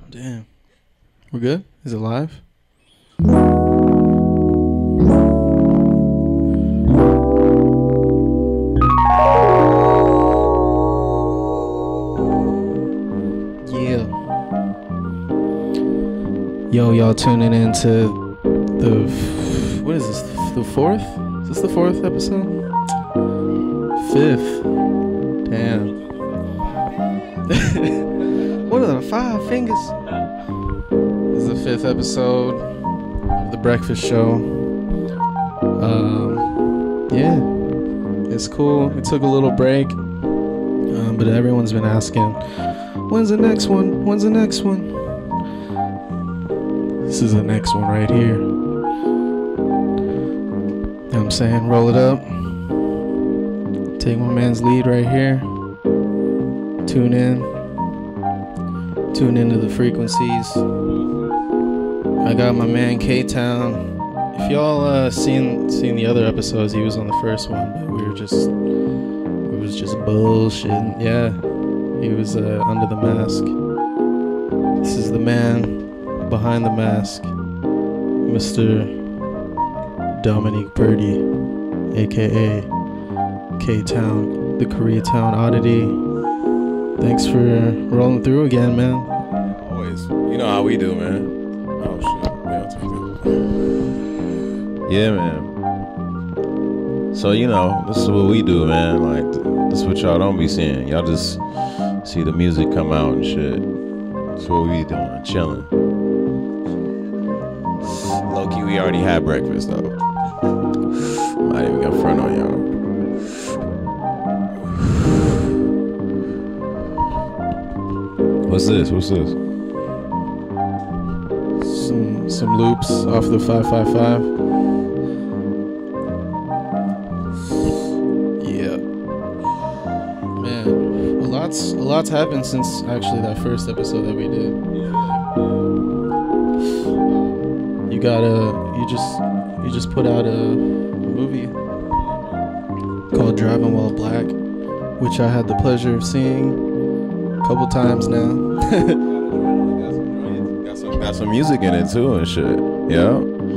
Damn. We're good? Is it live? Yeah. Yo, y'all tuning into the... What is this? The fourth? Is this the fourth episode? Fifth. Damn. What are the 5 fingers? This is the 5th episode of The Breakfast Show. Yeah, it's cool. We took a little break, but everyone's been asking, when's the next one? When's the next one? This is the next one right here. You know what I'm saying? Roll it up. Take my man's lead right here. Tune in. Tune into the frequencies. I got my man Ktown. If y'all seen the other episodes, he was on the first one, but we was just bullshitting. Yeah, he was under the mask. This is the man behind the mask, Mr. Dominique Purdy, aka Ktown, the Koreatown Oddity. Thanks for rolling through again, man. Always. You know how we do, man. Oh, shit. Yeah, man. So, you know, this is what we do, man. Like, this is what y'all don't be seeing. Y'all just see the music come out and shit. That's what we be doing, chilling. Low-key, we already had breakfast, though. I'm not even gonna front on y'all. What's this? What's this? Some loops off the 555. Yeah. Man, a lot's happened since actually that first episode that we did. You just put out a movie called Driving While Black, which I had the pleasure of seeing couple times now. got some music in it too and shit. Yeah.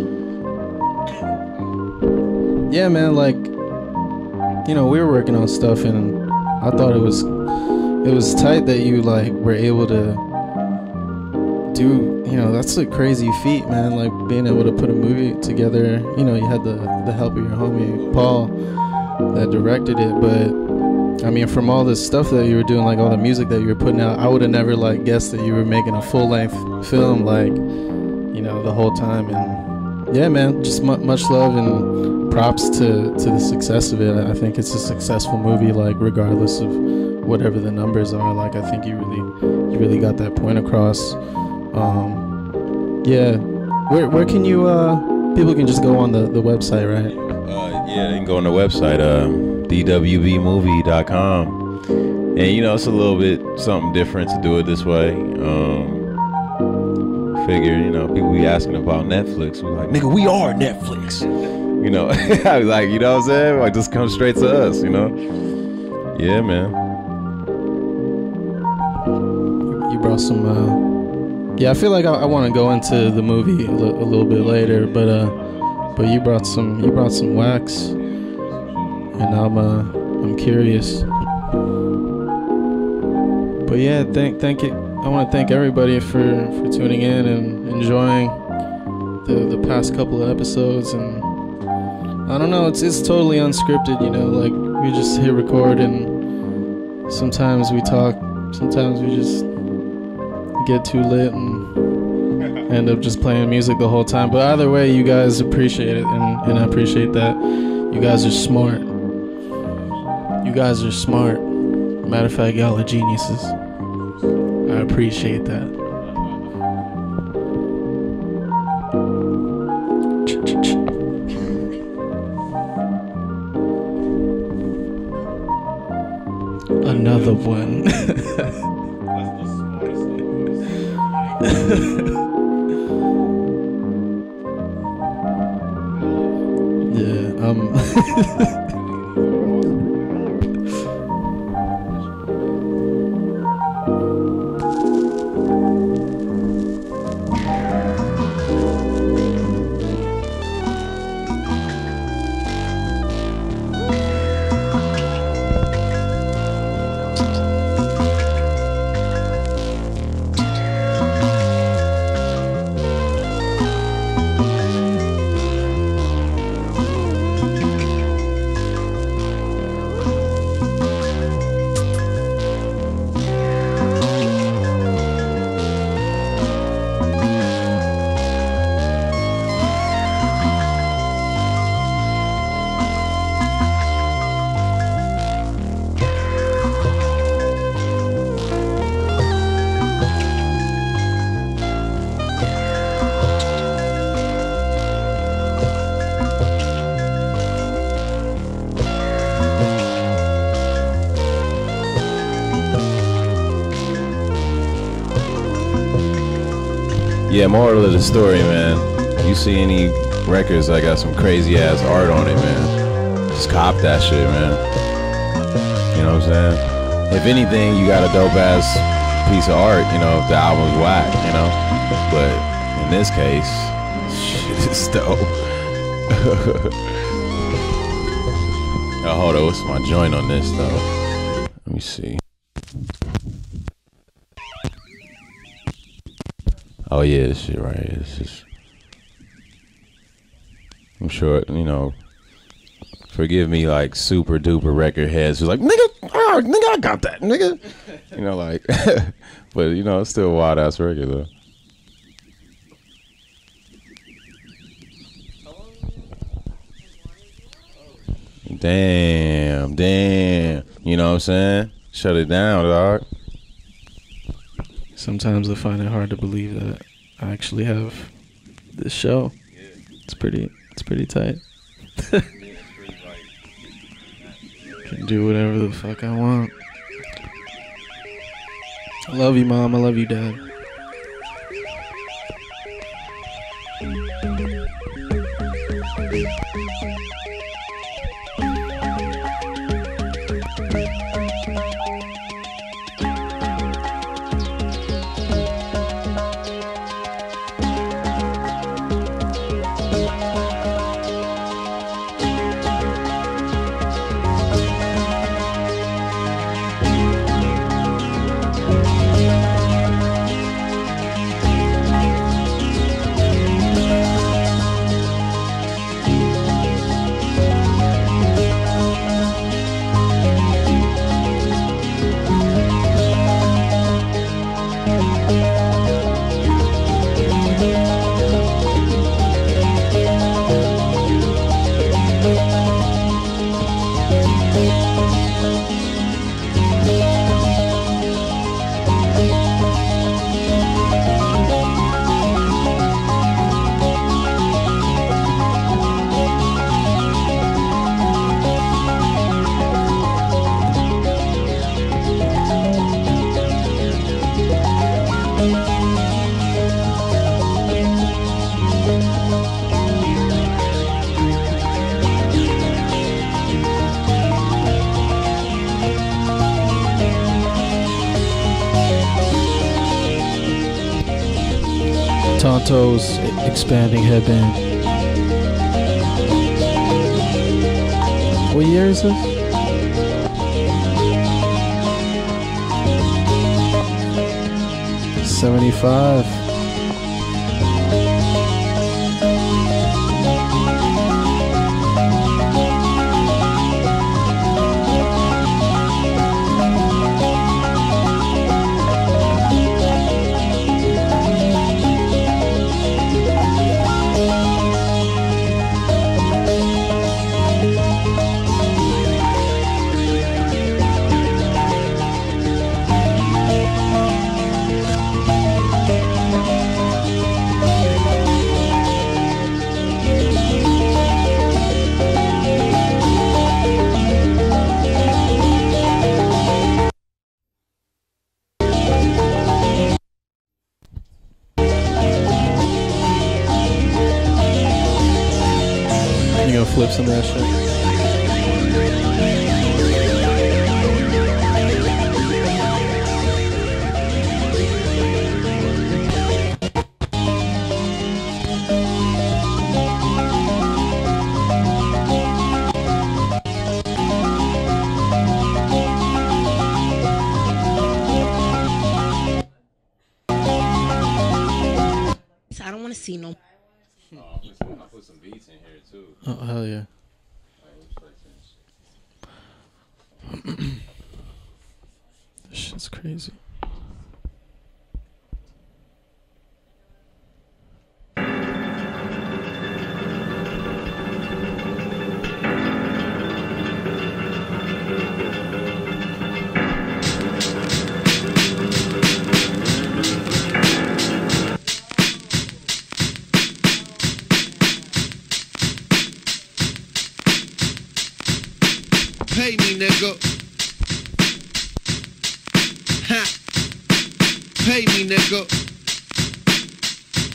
Yeah, man, like, you know, we were working on stuff and I thought it was tight that you like were able to do, you know, that's a crazy feat, man, like being able to put a movie together. You know, you had the help of your homie Paul that directed it, but I mean, from all this stuff that you were doing, like all the music that you were putting out, I would have never like guessed that you were making a full-length film, like, you know, the whole time. And yeah, man, just much love and props to the success of it. I think it's a successful movie, like regardless of whatever the numbers are. Like, I think you really got that point across. Yeah, where can you people can just go on the website, right? Yeah, they can go on the website, dwbmovie.com. And you know, it's a little bit something different to do it this way. Figure, you know, people be asking about Netflix. We're like, nigga, we are Netflix. You know, I was like, you know what I'm saying? Like, just come straight to us, you know? Yeah, man. You brought some, yeah, I feel like I want to go into the movie a little bit later, but you brought some wax. And I'm curious. But yeah, thank you. I want to thank everybody for tuning in and enjoying the past couple of episodes. And I don't know, it's totally unscripted, you know, like we just hit record and sometimes we talk, sometimes we just get too lit and end up just playing music the whole time. But either way, you guys appreciate it, and I appreciate that. You guys are smart. You guys are smart. Matter of fact, y'all are geniuses. I appreciate that. Another one. Yeah, Yeah, moral of the story, man. You see any records that got some crazy ass art on it, man, just cop that shit, man. You know what I'm saying? If anything, you got a dope ass piece of art, you know, if the album's whack, you know. But in this case, shit is dope. Oh, hold on, what's my joint on this though? Let me see. Oh yeah, this shit right here. This is, I'm sure, you know, forgive me, like super duper record heads who's like, nigga, oh, nigga, I got that, nigga. You know, like, but you know, it's still a wild ass record though. Damn. You know what I'm saying? Shut it down, dog. Sometimes I find it hard to believe that I actually have this show. It's pretty tight. Can do whatever the fuck I want. I love you, Mom. I love you, Dad. Tonto's expanding headband. What year is this? 75. Flip some of that shit. I don't want to see no. I'll put some beats in here too. Oh, hell yeah. This shit's crazy. Pay me, nigga. Ha. Pay me, nigga.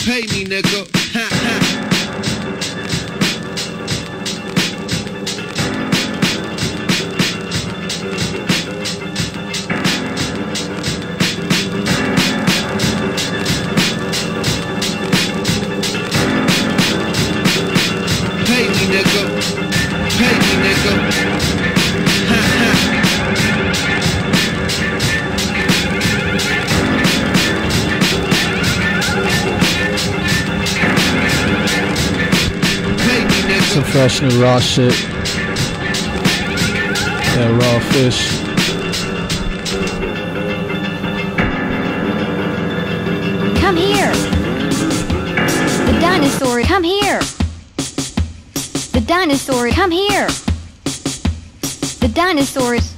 Pay me, nigga. Ha ha. Pay me, nigga. Pay me, nigga. Ha ha. Some fresh new raw shit. That raw fish. Come here. The dinosaur, come here. The dinosaur, come here. The dinosaurs.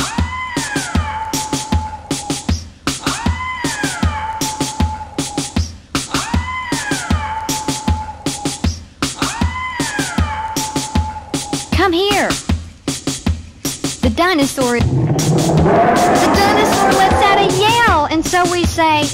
Come here. The dinosaur. The dinosaur lets out a yell, and so we say.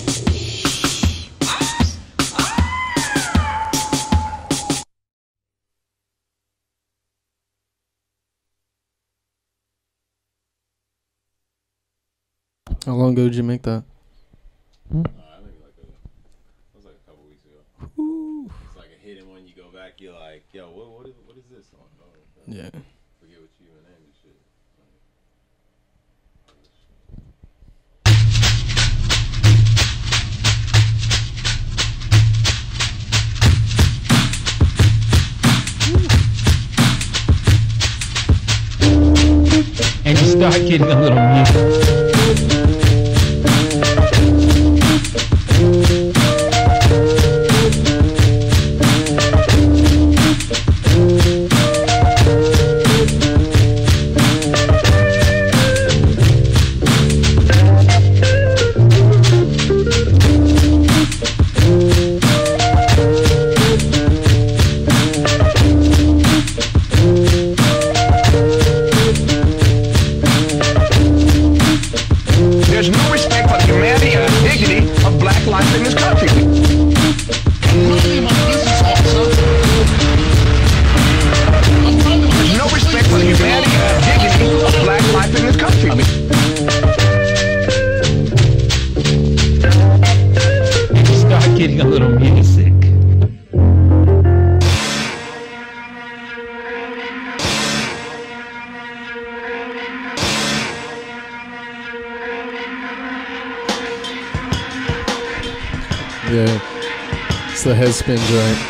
How long ago did you make that? I think it was like a couple weeks ago. Ooh. It's like a hidden one. You go back, you're like, yo, what is this song? Oh, yeah. Forget what you even named this shit. And you start getting a little music. There's no respect for the humanity and the dignity of black life in this country. There's no respect for the humanity and the dignity of black life in this country. And you start getting a little music. Yeah. It's the head spin joint.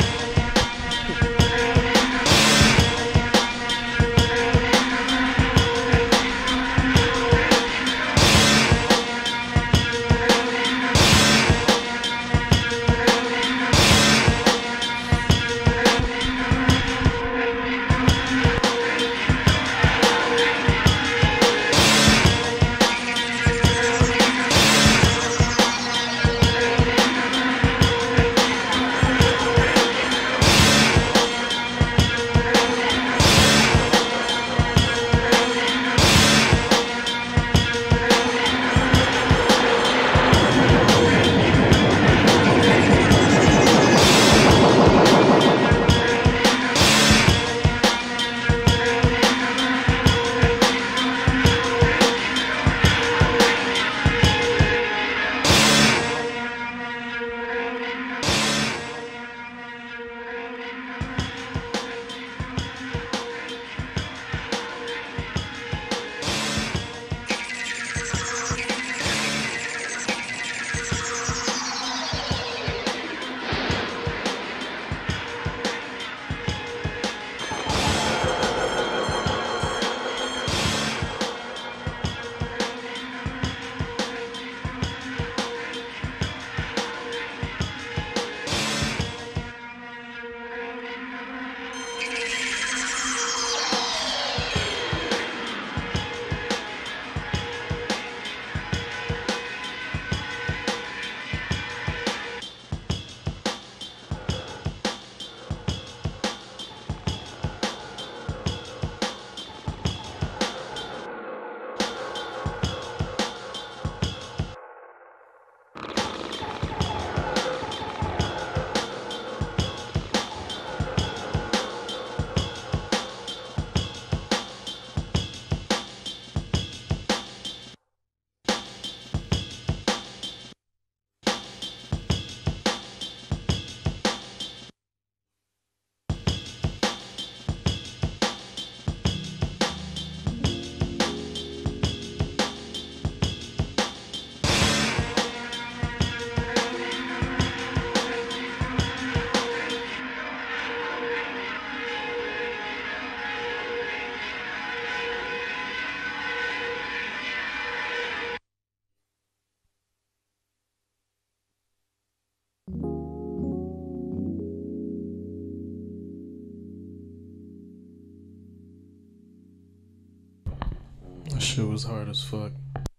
shit was hard as fuck.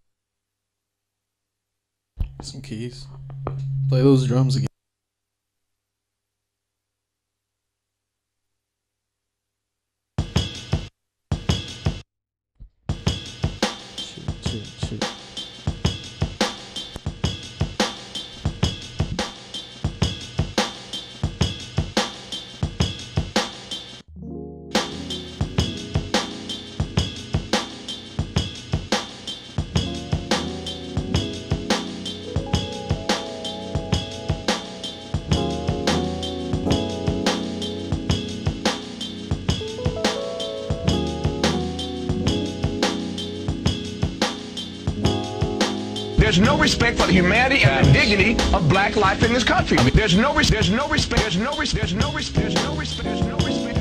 Some keys. Play those drums again. Shit. There's no respect for the humanity and the dignity of black life in this country. There's no respect for the humanity and the dignity of black life in this country.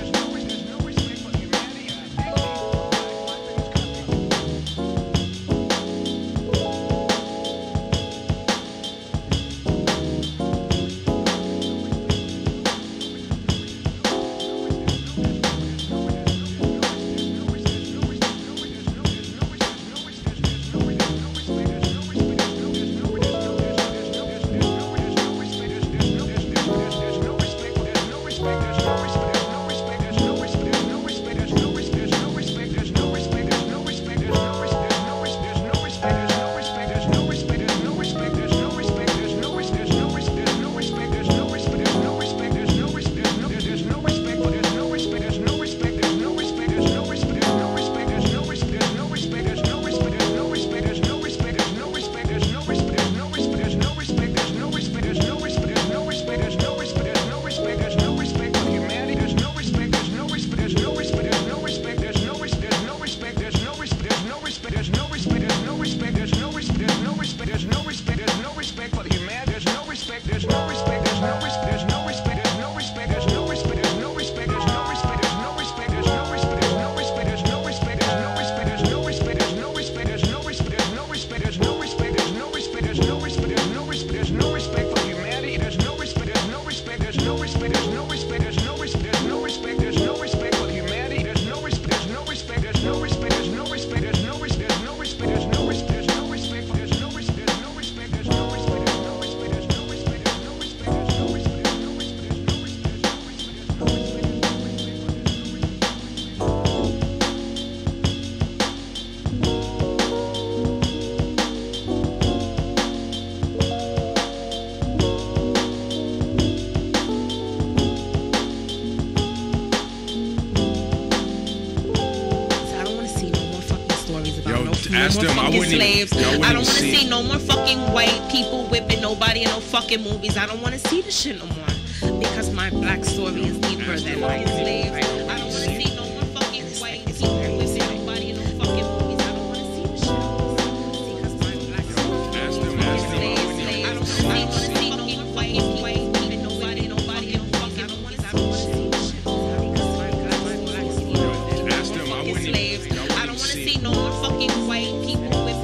Slaves. I don't want to see no more fucking white people whipping nobody in no fucking movies. I don't want to see this shit no more because my black story is deeper than white slaves. I don't want to see no more fucking white people whipping nobody in no fucking movies. I don't want to see this shit because my black story is deeper than white slaves. I don't want to see no more white people whipping nobody in no fucking movies. I don't want to see this shit because my black story is deeper than slaves. I don't want to see no more fucking white people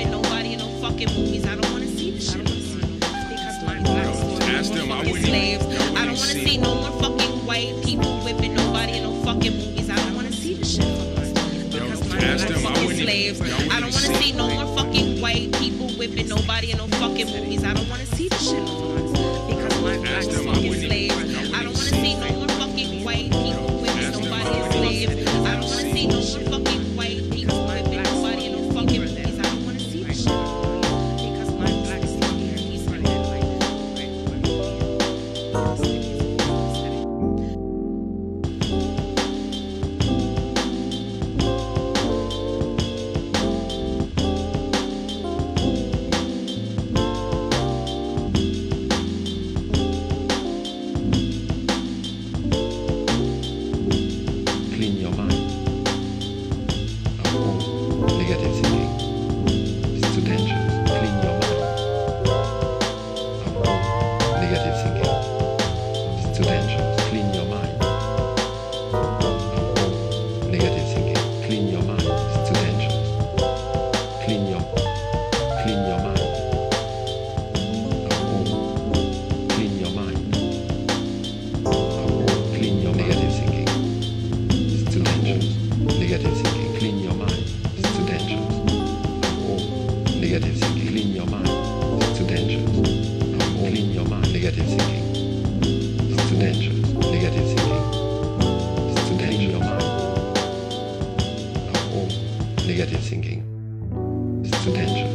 fucking movies. I don't want to see the shit because my black story is fucking slaves. I don't want to see no more fucking white people whipping nobody in no fucking movies. I don't want to see the shit because my black story is slaves. I don't want to see no more fucking white people whipping nobody in no fucking movies. I don't want to see the shit because my black story is slaves. I don't want to see no more fucking white people whipping nobody in slaves. I don't want to see no more fucking white people whipping nobody in no fucking movies. I don't want to see the shit. negative thinking. Clean your mind. It's too dangerous. Clean your mind. Negative thinking. It's too dangerous. Negative thinking. It's too dangerous. Clean your mind. Negative thinking. It's too dangerous.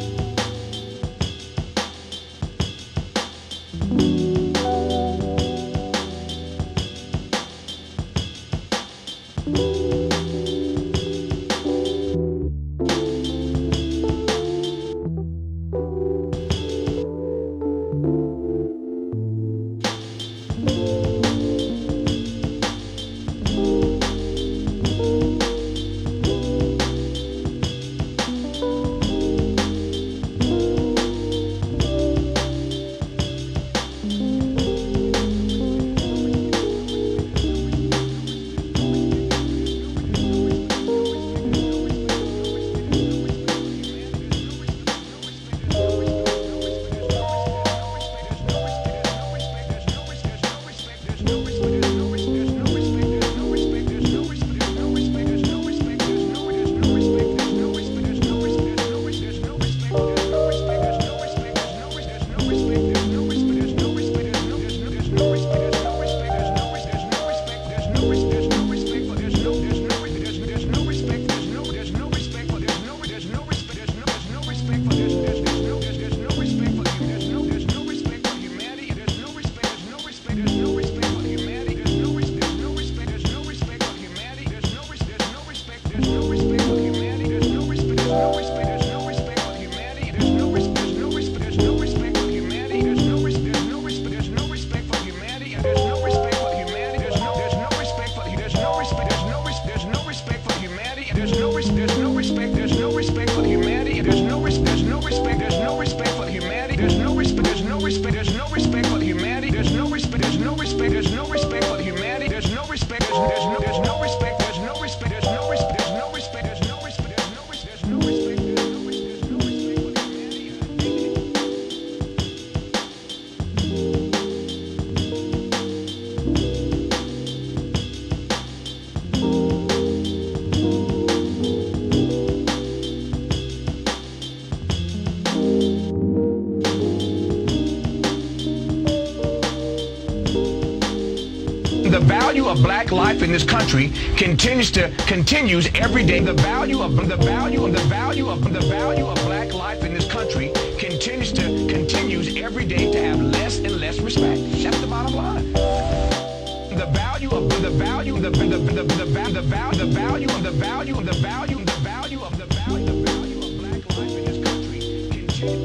The value of black life in this country continues every day. The value of black life in this country continues every day to have less and less respect. That's the bottom line. The value of black life in this country continues.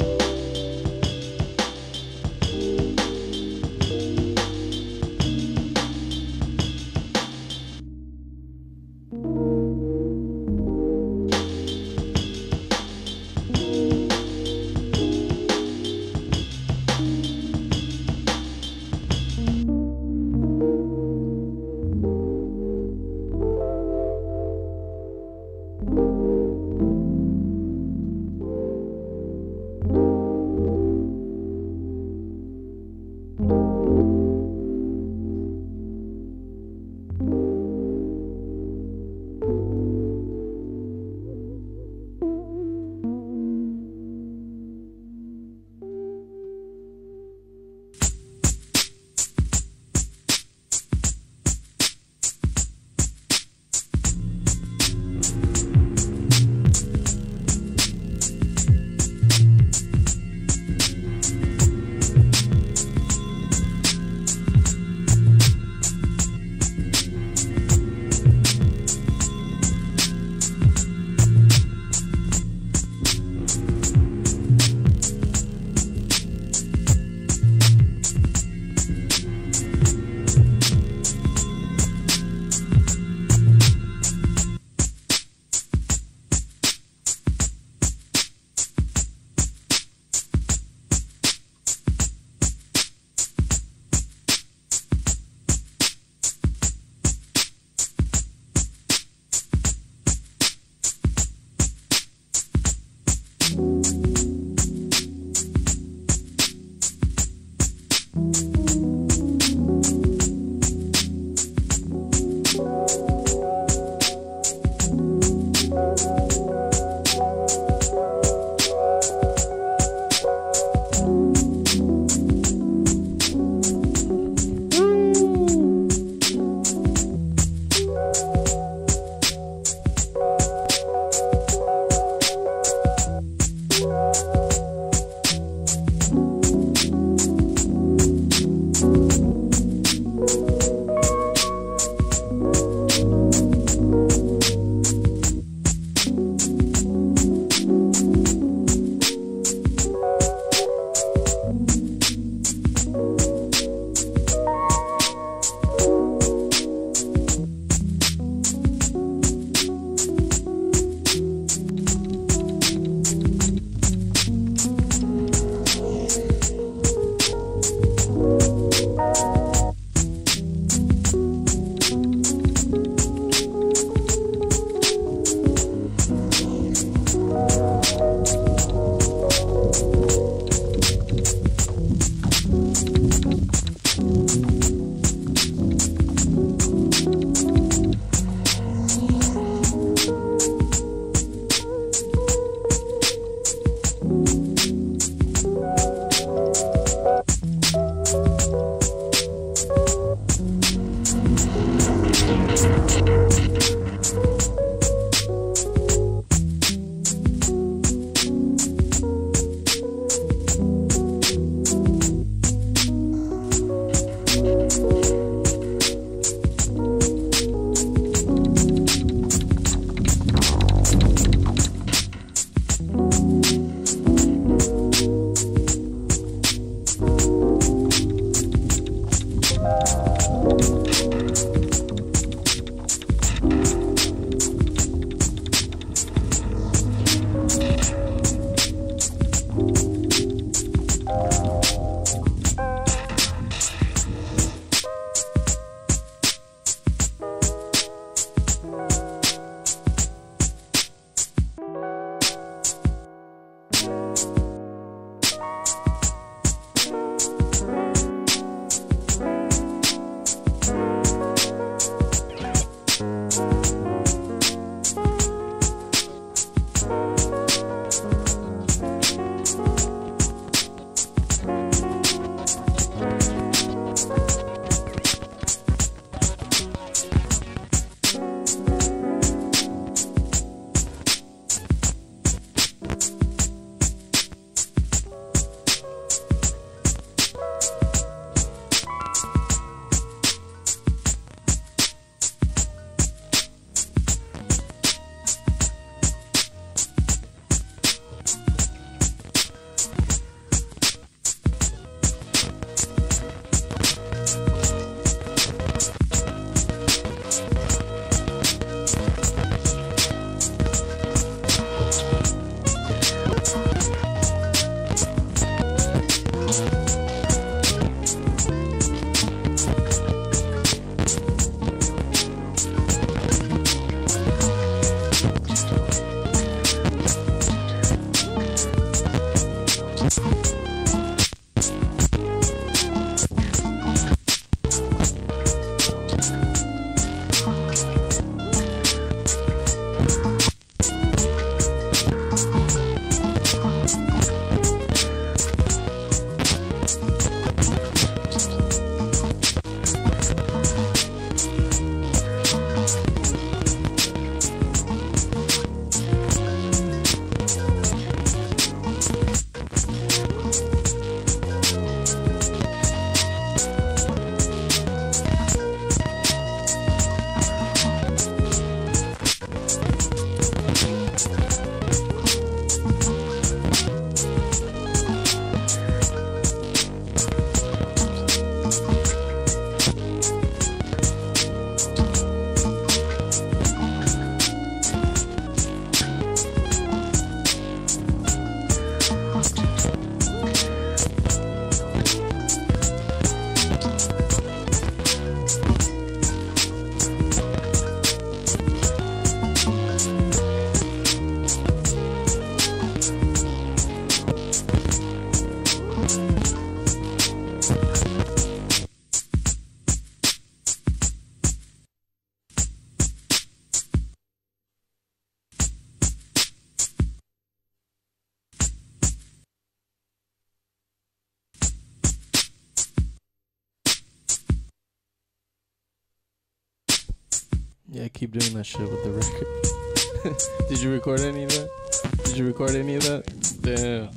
Yeah, keep doing that shit with the record. Did you record any of that? Did you record any of that? Damn.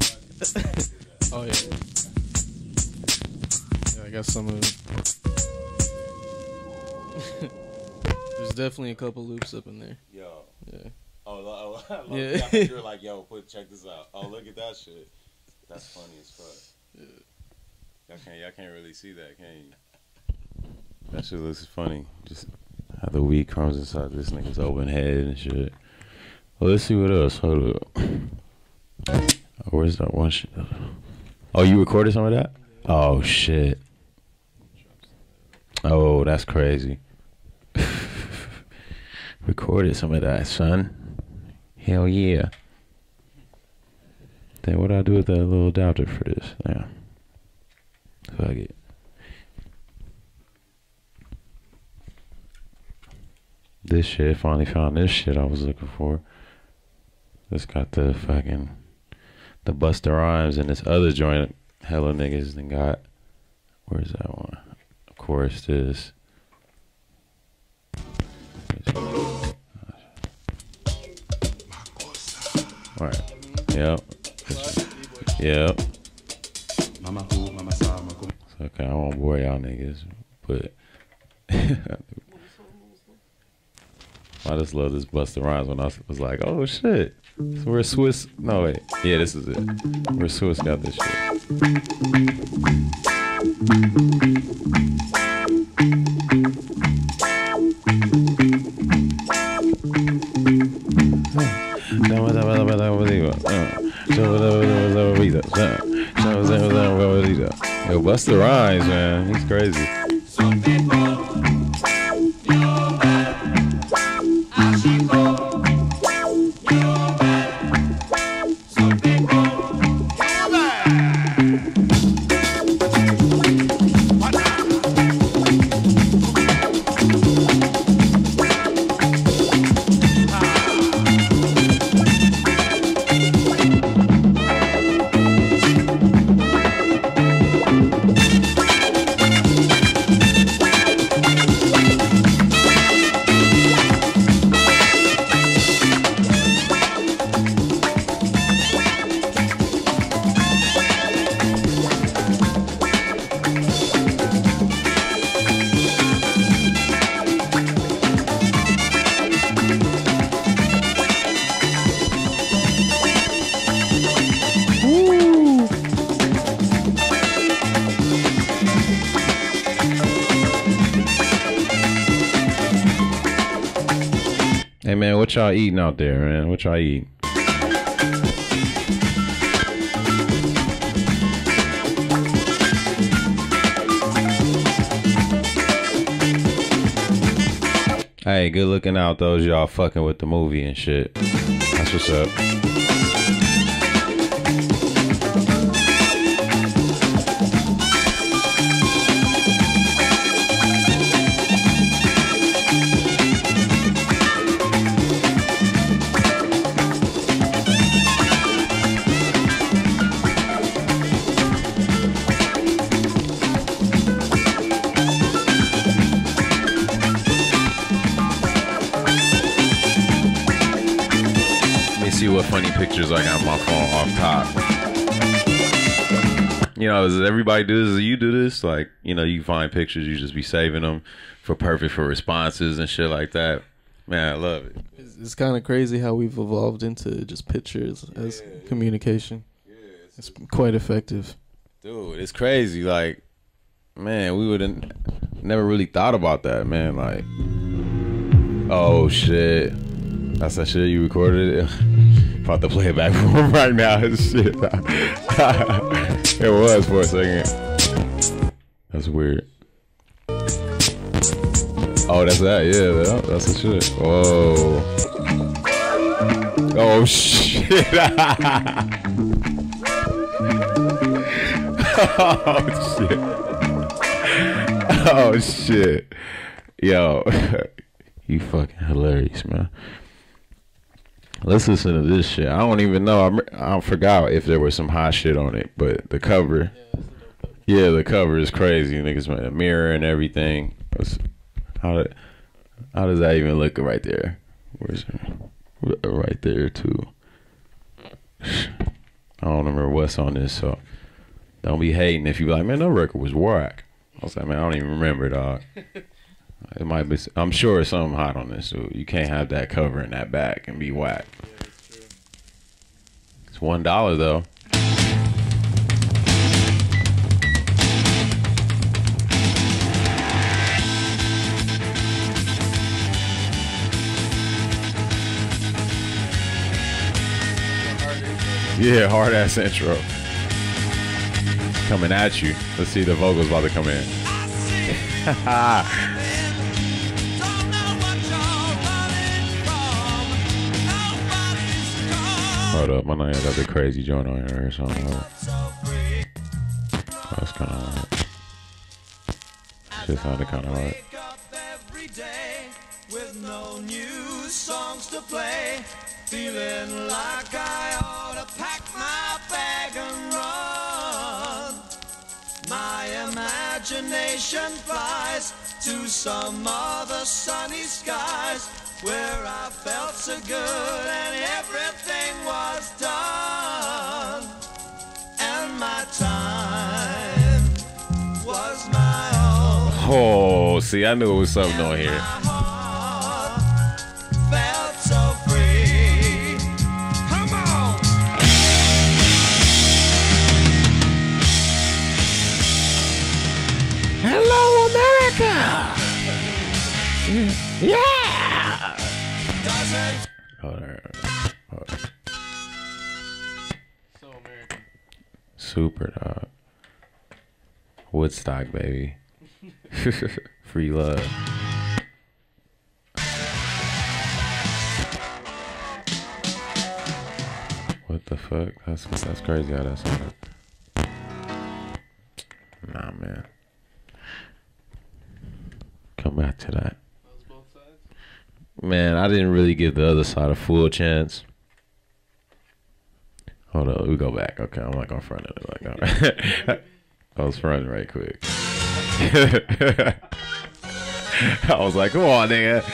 Oh, yeah. Yeah, I got some of it. There's definitely a couple loops up in there. Yo. Yeah. Oh, yeah. You were like, yo, check this out. Oh, look at that shit. That's funny as fuck. Yeah. Y'all can't really see that, can you? That shit looks funny. Just how the weed comes inside this nigga's open head and shit. Well, let's see what else. Hold up. Oh, where's that one shit? Oh, you recorded some of that? Oh, shit. Oh, that's crazy. Recorded some of that, son. Hell yeah. Then what do I do with that little adapter for this? Yeah. Fuck it. This shit, finally found this shit I was looking for. This got the fucking, the Busta Rhymes and this other joint hella niggas then got. Where's that one? Of course, this. Alright. Yep. Yep. Okay, I won't bore y'all niggas, but I just love this Busta Rhymes when I was like, oh shit. So we're Swiss. No, wait. Yeah, this is it. Where Swiss got this shit. Yo, Busta Rhymes, man. He's crazy. So man, what y'all eating out there, man? What y'all eating? Hey, good looking out those y'all fucking with the movie and shit. That's what's up. See what funny pictures I got on my phone off top. You know, does everybody do this? Do you do this? Like, you know, you find pictures, you just be saving them for responses and shit like that. Man, I love it. It's kind of crazy how we've evolved into just pictures as communication. Yeah, it's quite effective. Dude, it's crazy. Like, man, we would have never really thought about that, man. Like, oh, shit. That's that shit you recorded it. About to play it back for him right now. Shit. It was for a second. That's weird. Oh, that's that. Yeah, that's the shit. Whoa. Oh shit. Oh shit. Oh shit. Yo, you fucking hilarious, man. Let's listen to this shit. I don't even know. I forgot if there was some hot shit on it, but the cover. Yeah, the cover is crazy. Niggas made a mirror and everything. How does that even look right there? Where's it? Right there too. I don't remember what's on this, so don't be hating if you be like, man, that record was whack. I was like, man, I don't even remember, dog. It might be. I'm sure it's something hot on this, so you can't have that cover in that back and be whack. Yeah, that's true. It's $1 though. Yeah, hard ass intro. It's coming at you. Let's see the vocals about to come in. Hold up, my name got the crazy joint on here or something. That's kind of hard. Shit sounded kind of hard. With no new songs to play, feeling like I ought to pack my bag and run. My imagination flies to some other sunny skies where I felt so good and everything was done, and my time was my own. Oh, see, I knew it was something on here. Felt so free. Come on. Hello, America. Yeah. Hold on. So American. Super, dog. Woodstock, baby. Free love. What the fuck? That's crazy how that sounded. Nah, man. Come back to that. Man, I didn't really give the other side a full chance. Hold on, we go back. Okay, I'm not gonna front it. Like, I was fronting right quick. I was like, come on, nigga.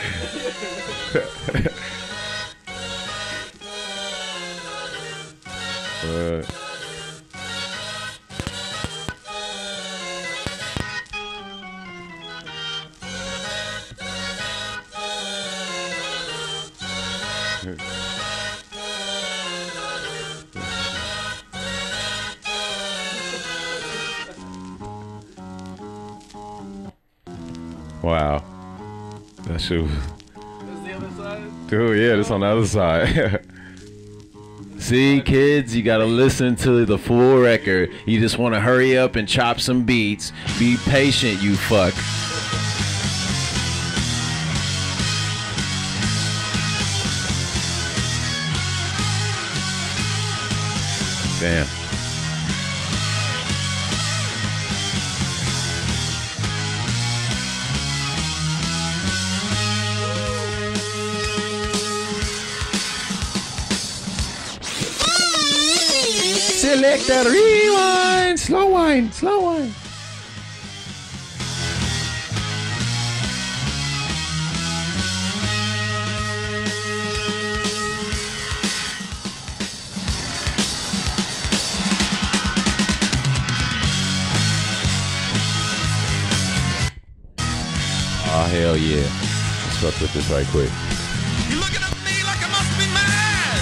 Wow. That shit was... That's the other side? Dude, yeah, this on the other side. See, kids, you gotta listen to the full record. You just want to hurry up and chop some beats. Be patient, you fuck. Damn. Select the rewind. Slow wine. Slow wine. Oh, hell yeah. Let's fuck with this right quick. You're looking at me like I must be mad.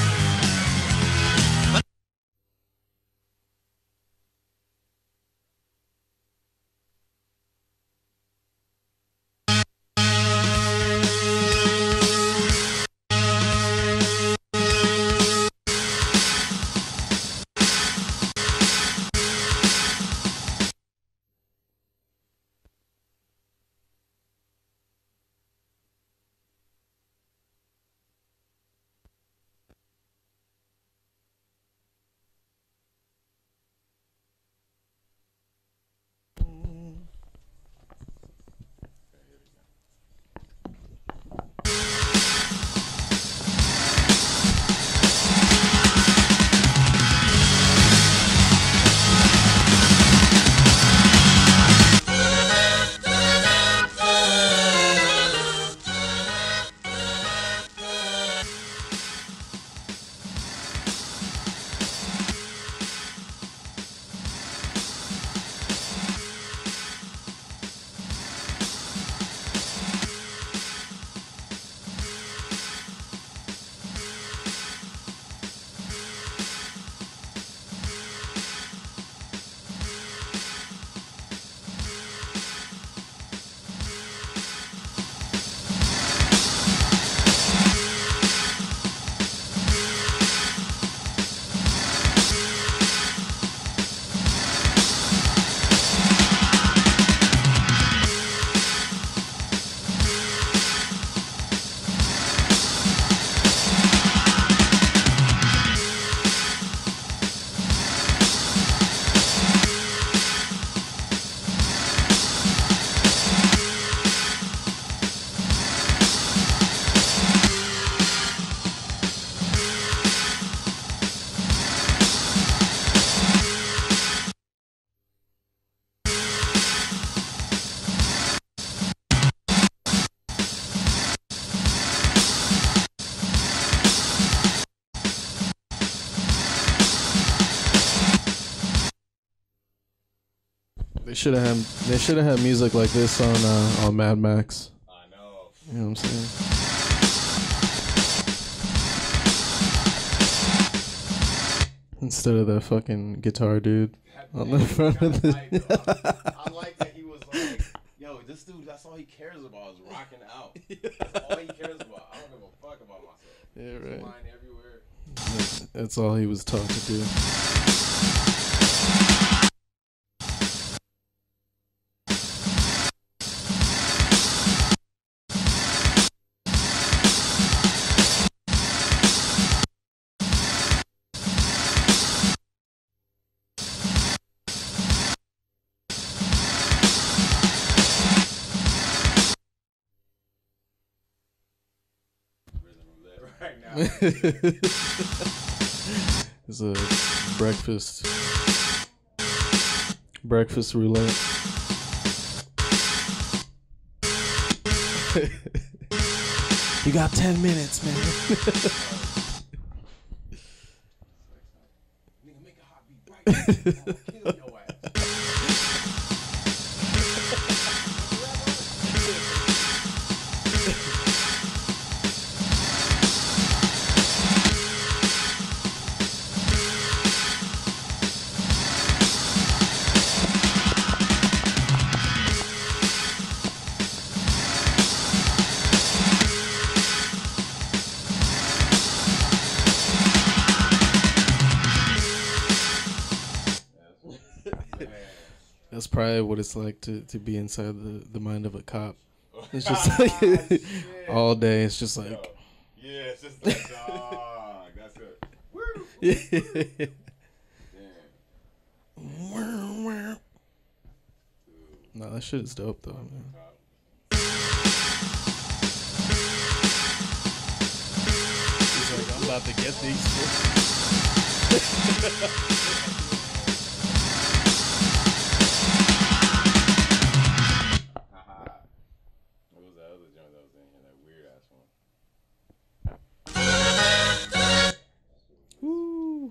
They should have had music like this on Mad Max. I know. You know what I'm saying? Instead of that fucking guitar dude on the front of the. I like that he was like, yo, this dude, that's all he cares about is rocking out. That's all he cares about. I don't give a fuck about myself. Yeah, right. Line everywhere. That's all he was taught to do. Right now. It's a breakfast roulette. You got 10 minutes, man. Nigga, make a hot beat right now. I'll kill your ass. That's probably what it's like to be inside the mind of a cop. It's just like all day. It's just like yeah, it's just like dog. That's it. Woo. Yeah. Damn. No, that shit is dope though, man. He's like, I'm about to get these What was that other joint that was in here? That weird ass one. Woo.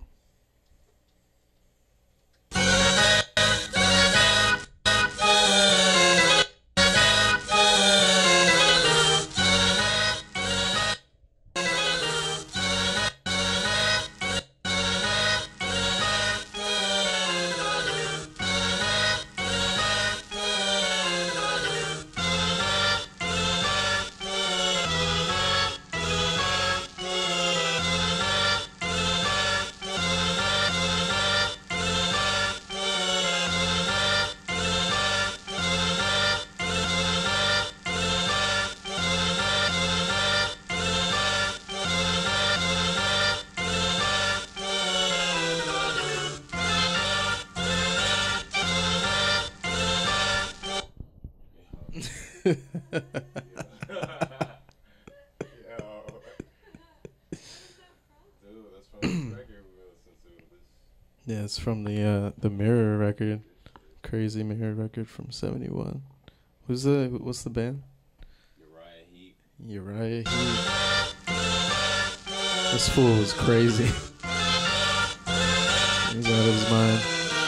Yeah, it's from the Mirror record, Crazy Mirror record from '71. What's the band? Uriah Heep. This fool was crazy. He's out of his mind.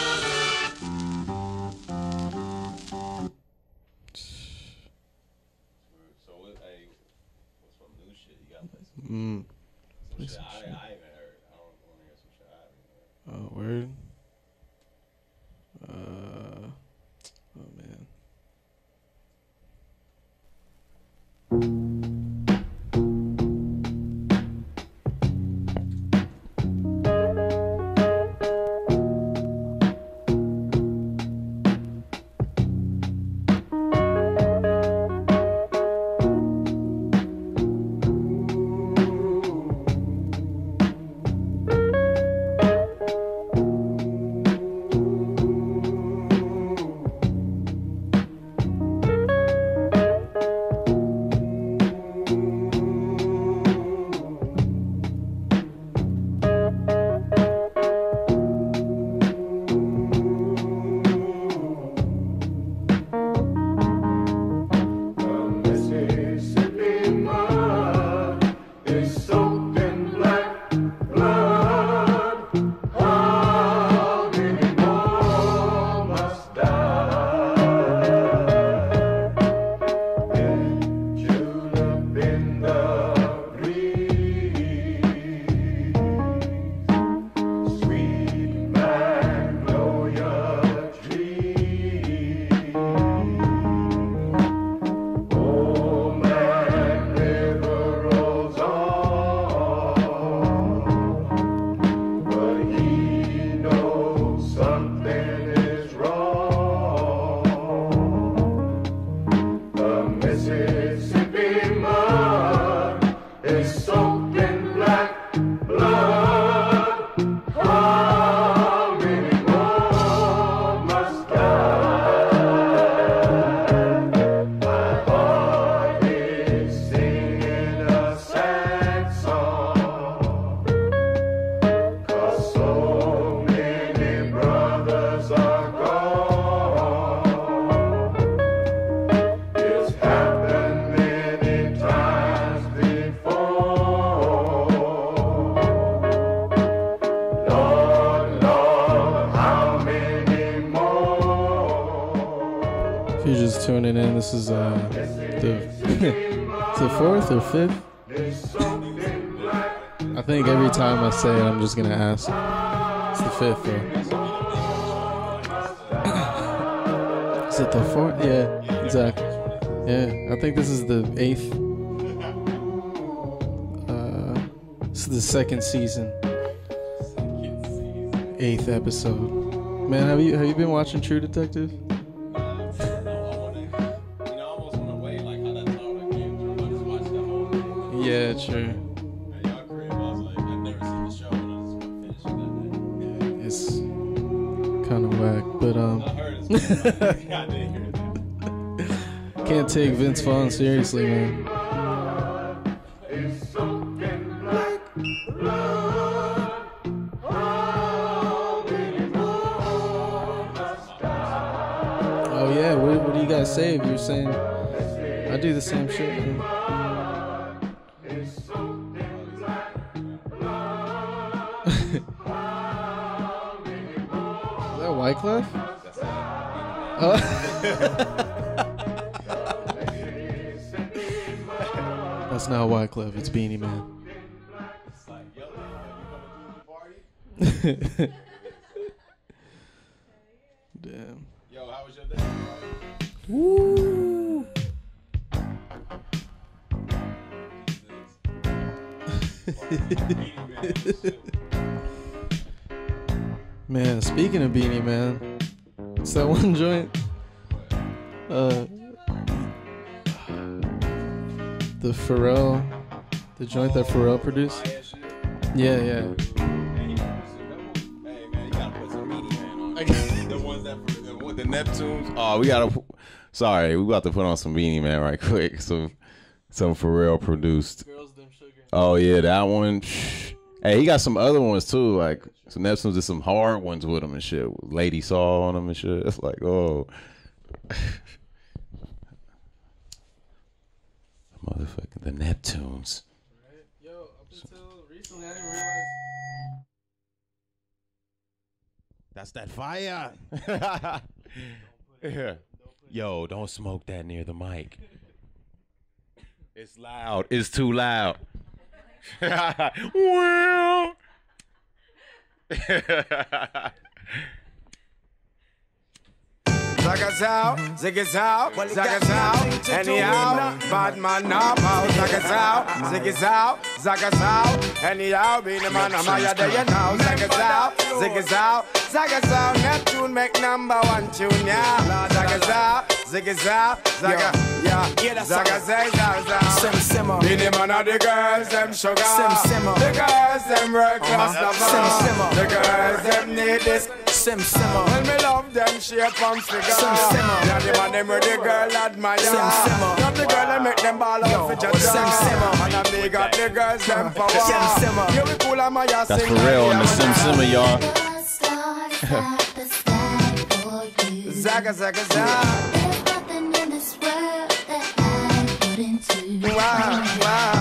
So what's some new shit you got? Play Some some shit shit. I haven't heard. I don't want to hear some shit I haven't heard. Oh, word. Oh man. Tuning in, this is the fourth or fifth. I think every time I say it, I'm just gonna ask. It's the fifth, though. Is it the fourth? Yeah, exactly. Yeah, I think this is the eighth. This is the second season. 8th episode. Man, have you been watching True Detective? Yeah, true. It's kind of whack, but can't take Vince Vaughn seriously, man. Oh yeah, what do you guys say if you're saying I do the same shit, man? Is that Wyclef? That's not Wyclef, it's Beanie Man. Damn. Yo, how was your day? Woo! Man, speaking of Beanie Man, it's that one joint. The Pharrell, the joint that Pharrell produced. Yeah. Hey man, you gotta put some Beanie Man on. The ones that the Neptunes. Oh, we about to put on some Beanie Man right quick. Some Pharrell produced. Girls Them Sugar. Oh yeah, that one. Hey, he got some other ones too. Like some Neptunes did some hard ones with him and shit. Lady Saw on them and shit. It's like, oh. Motherfucking the Neptunes. Right. Yo, up until recently, I didn't realize. That's that fire. Yeah. Yo, don't smoke that near the mic. It's loud. It's too loud. Well. Zagazow, ziggazow, zagazow, anyhow, bad man now, zagazow, ziggazow, zagazow, anyhow, be the man, I'm out there, you know, zagazow, ziggazow, zagazow, Neptune make number one tune, yeah, zagazow, ziggazow, zaga, yeah, zagazow, simmer, be the man of the girls, them sugar, simmer, the girls, them work class, the girls, them need this, simmer, when me love them, shape and figure. Yeah, the man them with the girl admire. Got the girl that make them ball out for just and I me got the girls them power. Yeah, we cool and my ass. That's for real on the Simmer, y'all. Zaga, zaga, zaga. There's nothing in this world that I wouldn't do. Wow.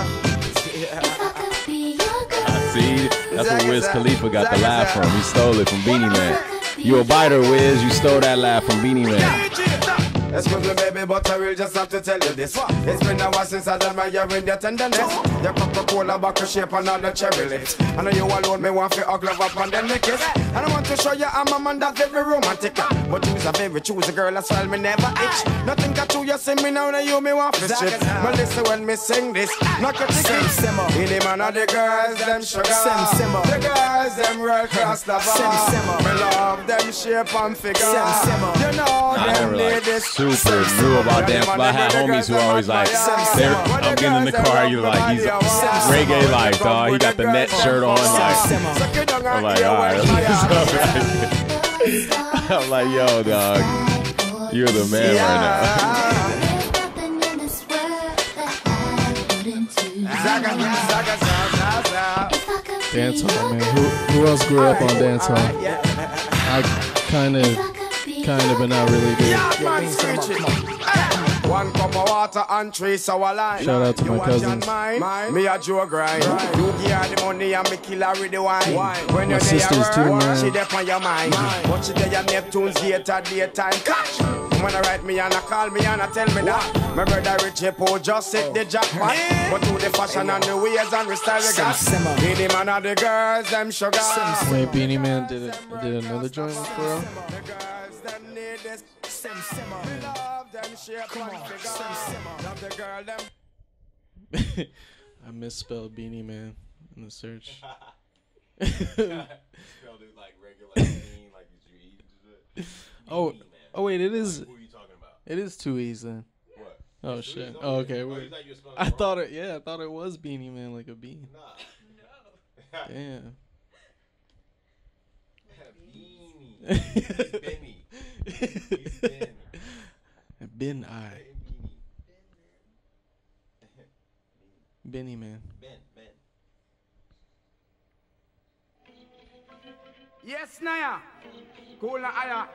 See, that's where Wiz Khalifa got the laugh from. He stole it from Beanie Man. You a biter, Wiz. You stole that laugh from Beanie Man. Excuse me, baby, but I will just have to tell you this. It's been a while since I done my hearing your tenderness. Your Coca-Cola bottle shape and all the cherry lips. I know you alone, me want to hug love up and then me kiss. And I want to show you I'm a man that's very romantic. But you's a very choosy girl, that's why me never itch. Nothing got to you, see me now, that you me want to strip. But listen when me sing this, knock your ticket. In the man of the girls, them sugar. The girls, them world class lover. Me love them shape and figure. You know them ladies. Super knew about dance, but I had homies who always like, I'm getting in the car, you like, he's reggae like, dog, he got the net shirt on, like, I'm like, alright, I'm like, yo, dog, you're the man right now. Dancehall, man. Who else grew up on dancehall? I kind of, but not really good. One cup of water and 3 sour lime. Shout out to my cousins. Me a Joe grind. You give her the money and me kill her with the wine. When My sisters too, man. she there on your mind. But she there your Neptune's gate at daytime. Catch! When I write me and I call me and I tell me that my brother Richie Poe just hit the jackpot. But to the fashion and the ways and the style we got. Be the man of the girls, them sugar. Wait, Beanie Man did another joint with Pharrell? I misspelled Beanie Man in the search. like regular bean, like did you eat it? Oh, wait, it is. Who are you talking about? It is 2 E's then. What? Oh It's 2 shit. E's? Oh, okay. Oh, wait. you thought you were spelling I it thought wrong? it. Yeah, I thought it was Beanie Man, like a bean. Nah. Damn. Beanie. He's Benny. He's Ben. Ben I. Benny Man. Ben. Yes, Naya. Cool na aya.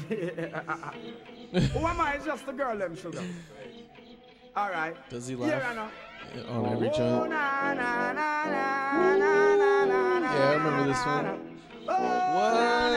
Who am I? Just a girl, them sugar. All right. Does he laugh? Yeah, I know. Yeah, on every Oh, joint? na, na, na, na, na, na, na, na, Yeah, I remember this na, one. na. Oh,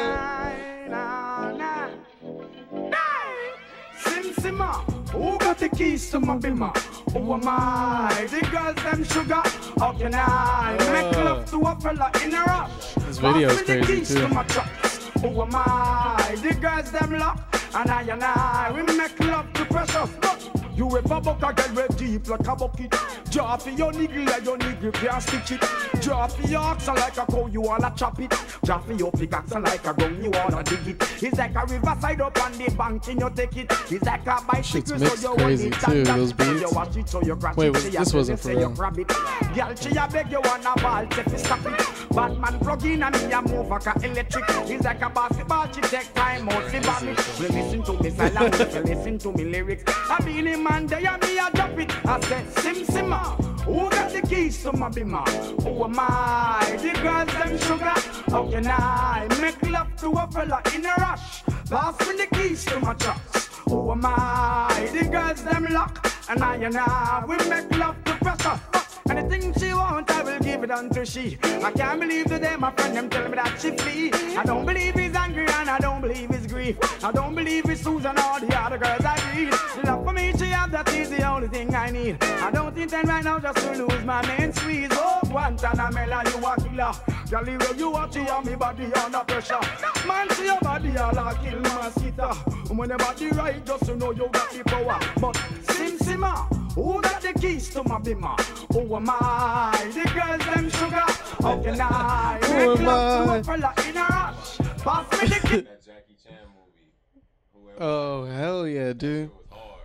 na, na, na. Hey! Sim Simma, who got the keys to my bimmer? Who am I? The girls, them sugar. How can I make love to a fella in a rush? This video is Pass me the crazy keys too. to my trucks. Who am I? The girls, them lock. And I, we make love to precious. You ever buck a girl with deep like a bucket? Draw for your niggle like your niggle can't stitch it. Draw for your oxen like a cow, you wanna chop it. Draw for your pickaxe like a gun, you wanna dig it. It's like a riverside up on the bank and you take it. It's like a bicycle, so mixed you crazy want it too, and that. those So beats. you watch it, so you crash Wait, it. was- Say you this say wasn't you for say you real. grab it. Girl, she a beg you wanna ball, say fi stop it. Batman plug in and me a move like a electric. It's like a basketball, she take time out fi bomb it. You listen to me silence, you listen to me lyrics. I be the man there, me a drop it. I said, Sim Simma, who got the keys to my bimmer? Who am I? The girls, them sugar. How can I make love to a fella in a rush? Pass me the keys to my trucks. Who am I? The girls, them lock. And I, we make love to pressure. Anything she want, I will give it unto she. I can't believe today my friend them tell me that she flee. I don't believe he's angry and I don't believe he's grief. I don't believe it's Susan or the other girls I read. Love for me, she have, that is the only thing I need. I don't intend right now just to lose my main squeeze. Oh, Guantanamela, you a killer. Girl, where you watch you and me body under pressure. Man, see your body all a kill mosquito. When your body right, just to know you got the power. But Sim Simma, who got the keys to my bimmer? Who am I? The girls, them sugar. How can I make love to a fella in a rush? Pass me the key. That Jackie Chan movie. Oh, hell yeah, dude. It was hard.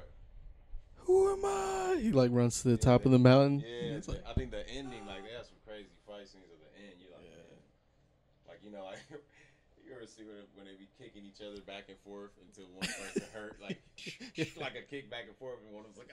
Who am I? He like runs to the top of the mountain. Yeah, He's like, I think the ending, like they have some crazy fight scenes at the end. You like, man. Like you know, like you ever see when they be kicking each other back and forth until one person hurt, like like a kick back and forth, and one of them's like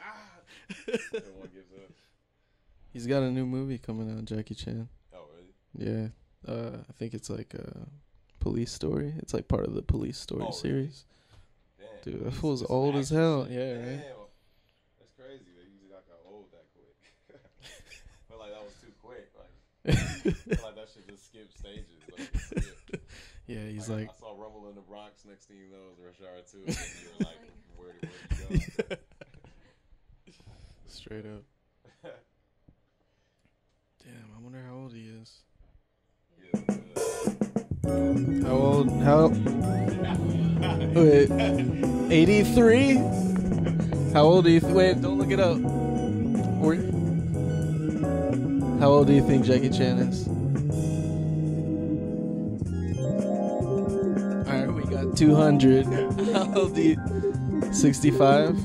and one gives up. he's got a new movie coming out, Jackie Chan. Oh really? Yeah. I think it's like a police story. It's like part of the police story series. Damn. Dude, that fool's old as hell. Shit. Yeah, Damn. right? That's crazy. They usually got old that quick. Felt like that was too quick. Like, feel like that should just skip stages. Like, it skipped. Yeah, he's like I saw Rumble in the Bronx. Next thing you know, it was Rush Hour 2. And you were like, where'd you go? straight up. Damn, I wonder how old he is. How old? How? Wait, 83? How old do you? Wait, don't look it up. How old do you think Jackie Chan is? All right, we got 200. How old do you? 65.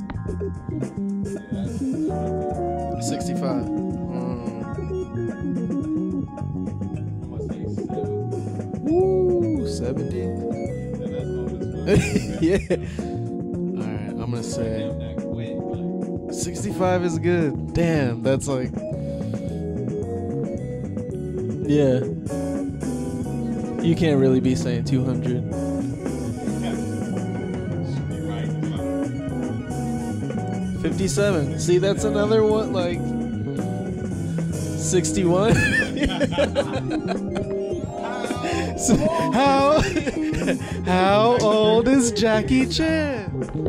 65. Woo, 70. Yeah. Alright, I'm gonna say 65 is good. Damn, that's like. Yeah. You can't really be saying 200. $57. See, that's another one, like 61. So how old is Jackie Chan?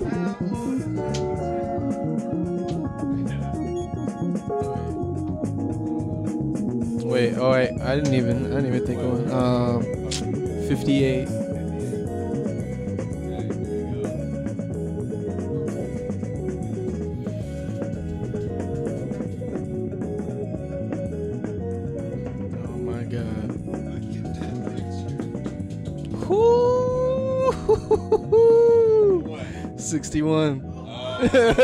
Wait, oh wait, I didn't even think of one. 58. Woo! 61. Wow.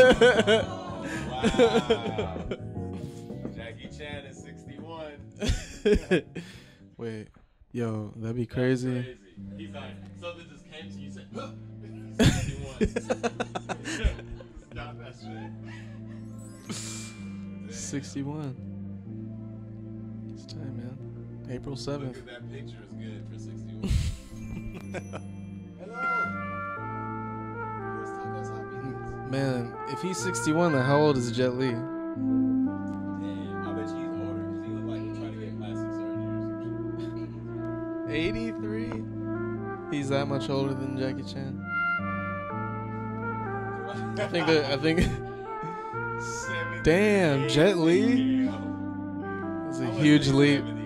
Jackie Chan is 61. Wait, yo, that'd be crazy. He's like, something just came to you. You said, 61. Stop that shit. 61. It's time, man. April 7th. Look at that picture is good for 61. Hello. Man, if he's 61, then how old is Jet Li? Damn, I bet you he's older because he looked like he's trying to get plastic surgery or some shit. 83? He's that much older than Jackie Chan? I think. Damn, Jet Li. That's a huge leap. 70.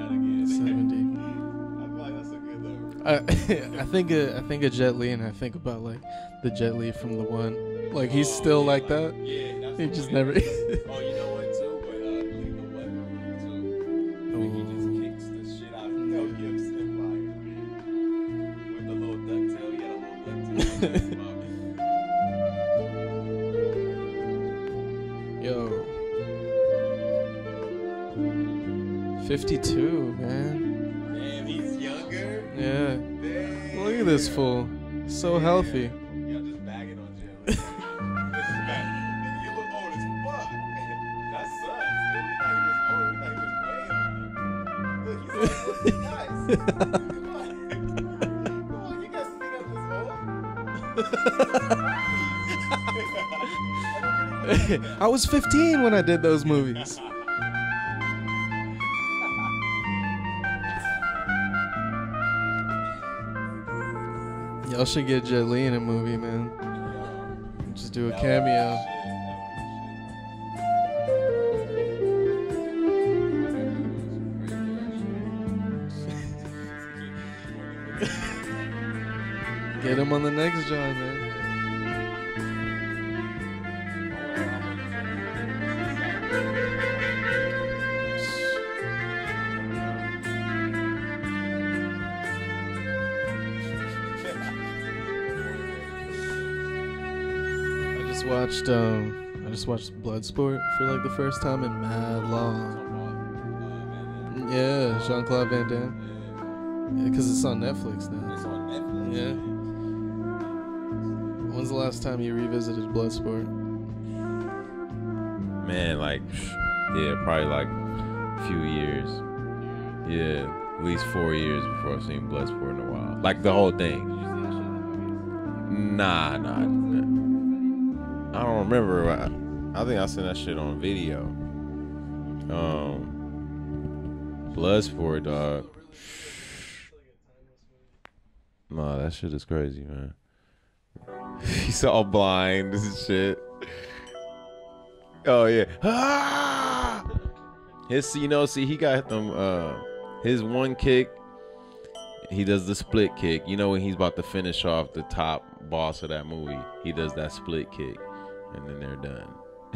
I think of Jet Li, and I think about like the Jet Li from the one. Like he's still like that. Yeah, he just never. Oh, you know what too? But Lethal Weapon too. Like he just kicks the shit out of Mel Gibson like with the little ducktail. He had a little ducktail. Yo. 52, man. Damn, he's younger. Yeah. Damn. Look at this fool. So healthy. Y'all just bagging on Jet Li. You look old as fuck. That sucks. We thought he was older. We thought he was way older. Look, he's nice. Come on, you guys think I'm this old? I was 15 when I did those movies. Y'all should get Jet Li in a movie, man. Just do a cameo. Get him on the next John, man. I just watched Bloodsport for like the first time in mad long. Yeah, Jean-Claude Van Damme. Yeah, because it's on Netflix now. It's on Netflix? Yeah. When's the last time you revisited Bloodsport? Man, like, yeah, probably like a few years. Yeah, at least 4 years before I've seen Bloodsport in a while. Like the whole thing. Nah. I don't remember. I think I seen that shit on video. Bloodsport, dog. Nah, that shit is crazy, man. He's all blind and shit. Oh yeah. Ah! See, he got them. His one kick. He does the split kick. You know when he's about to finish off the top boss of that movie, he does that split kick, and then they're done.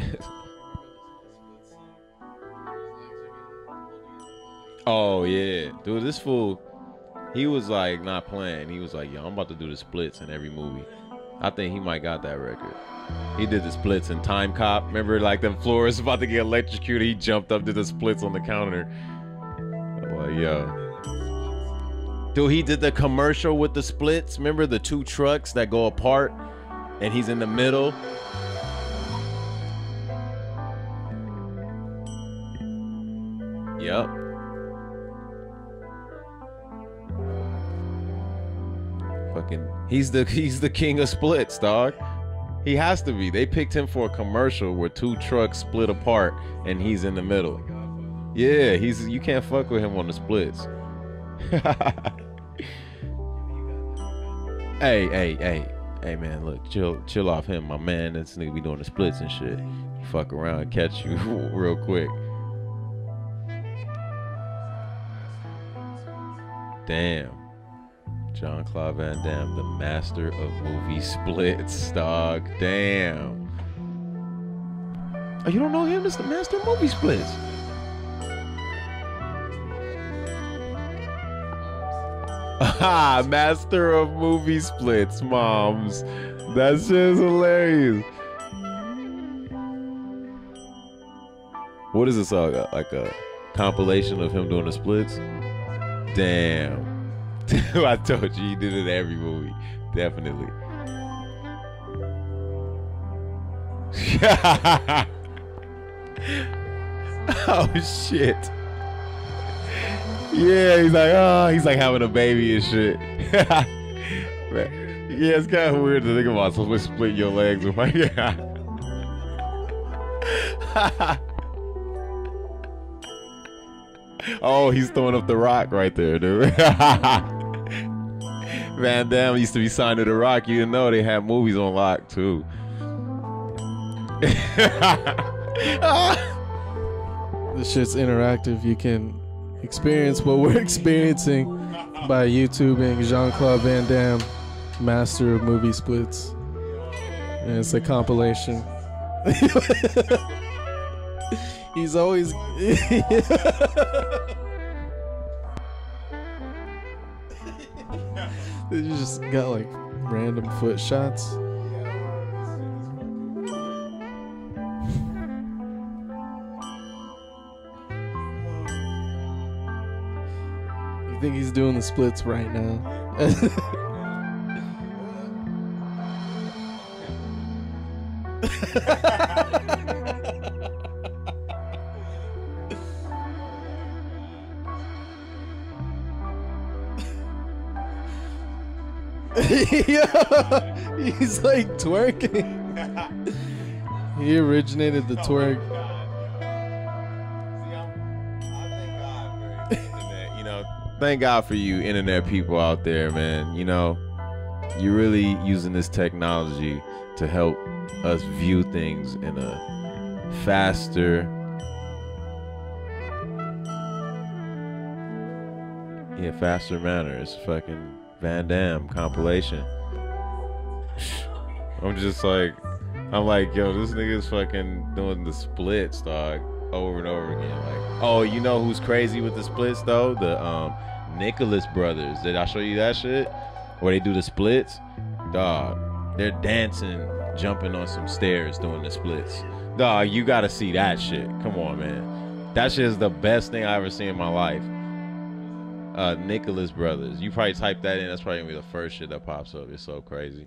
Oh yeah, dude, this fool, he was like not playing. He was like, yo, I'm about to do the splits in every movie. I think he might got that record. He did the splits in Time Cop. Remember, like the floor is about to get electrocuted. He jumped up, did the splits on the counter. I'm like, yo. Dude, he did the commercial with the splits. Remember the two trucks that go apart and he's in the middle? Yep. Fucking, he's the king of splits, dog. He has to be. They picked him for a commercial where two trucks split apart and he's in the middle. Yeah, you can't fuck with him on the splits. Hey, man, look, chill off him, my man. This nigga be doing the splits and shit. You fuck around and catch you real quick. Damn. Jean-Claude Van Damme, the master of movie splits, dog. Damn. Oh, you don't know him? This the master of movie splits. Master of movie splits, moms. That shit is hilarious. What is this? Like a compilation of him doing the splits? Damn. I told you he did it in every movie. Definitely. Oh shit. Yeah, he's like having a baby and shit. Yeah, it's kind of weird to think about someone split your legs. Oh my God. Oh, he's throwing up the Rock right there, dude. Van Damme used to be signed to the Rock. You didn't know they had movies on lock too. This shit's interactive. You can experience what we're experiencing by YouTubing Jean-Claude Van Damme, Master of Movie Splits. And it's a compilation. He's always... They just got like random foot shots. You think he's doing the splits right now? Yeah, he's like twerking. He originated the twerk. You know, thank God for you internet people out there, man. You know, you're really using this technology to help us view things in a faster, faster manner. It's fucking Van Damme compilation. I'm like, yo, this nigga's fucking doing the splits, dog, over and over again. Like, oh, you know who's crazy with the splits though? The Nicholas brothers. Did I show you that shit? Where they do the splits? Dog, they're dancing, jumping on some stairs doing the splits. Dog, you gotta see that shit. Come on, man. That shit is the best thing I ever seen in my life. Nicholas brothers. You probably type that in. That's probably gonna be the first shit that pops up. It's so crazy.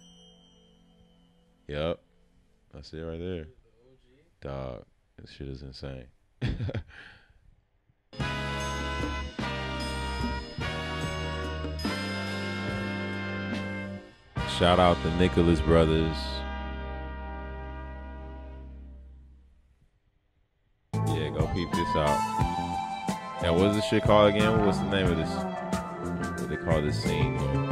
Yep. That's it right there. Dog, this shit is insane. Shout out the Nicholas brothers. Yeah, go peep this out. And what's this shit called again? What's the name of this? What they call this scene here?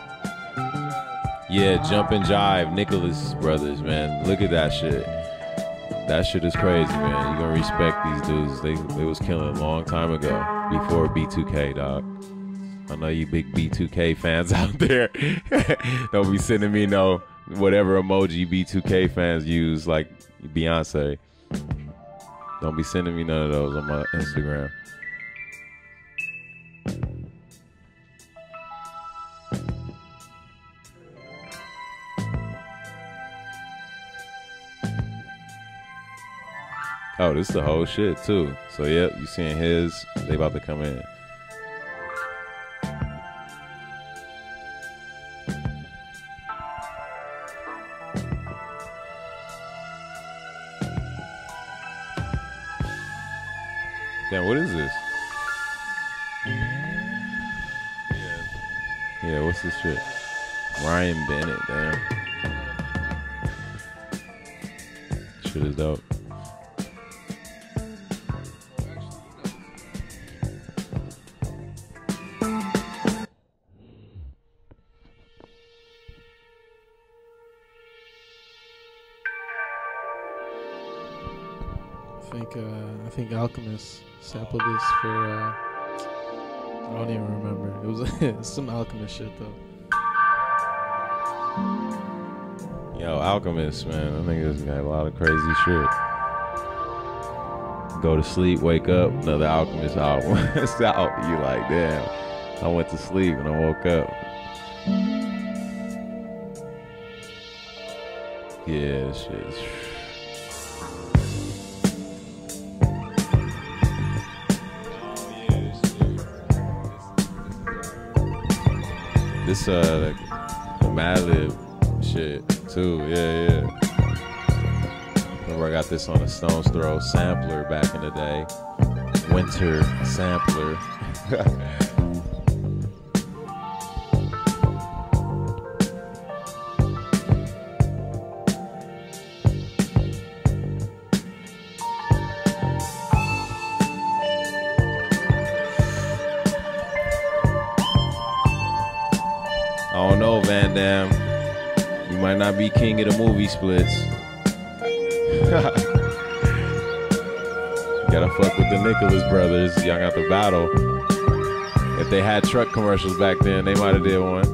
Yeah, Jump and Jive, Nicholas brothers, man. Look at that shit. That shit is crazy, man. You gonna respect these dudes. They was killing a long time ago, before B2K, dog. I know you big B2K fans out there. Don't be sending me no whatever emoji B2K fans use, like Beyonce. Don't be sending me none of those on my Instagram. Oh, this is the whole shit too. So yep, you seeing his, they about to come in. Damn, what is this? Yeah, what's this shit? Ryan Bennett, damn. Shit is dope. I think Alchemist sampled this for I don't even remember. It was some Alchemist shit though. Yo, Alchemist, man, I think this got a lot of crazy shit. Go to sleep, wake up, another Alchemist album. It's out. You like, damn. I went to sleep and I woke up. Yeah, this shit is... This the Madlib shit too, yeah. Remember I got this on a Stone's Throw sampler back in the day. Winter sampler. I don't know, Van Damme. You might not be king of the movie splits. Gotta fuck with the Nicholas brothers. Y'all got the battle. If they had truck commercials back then, they might have did one.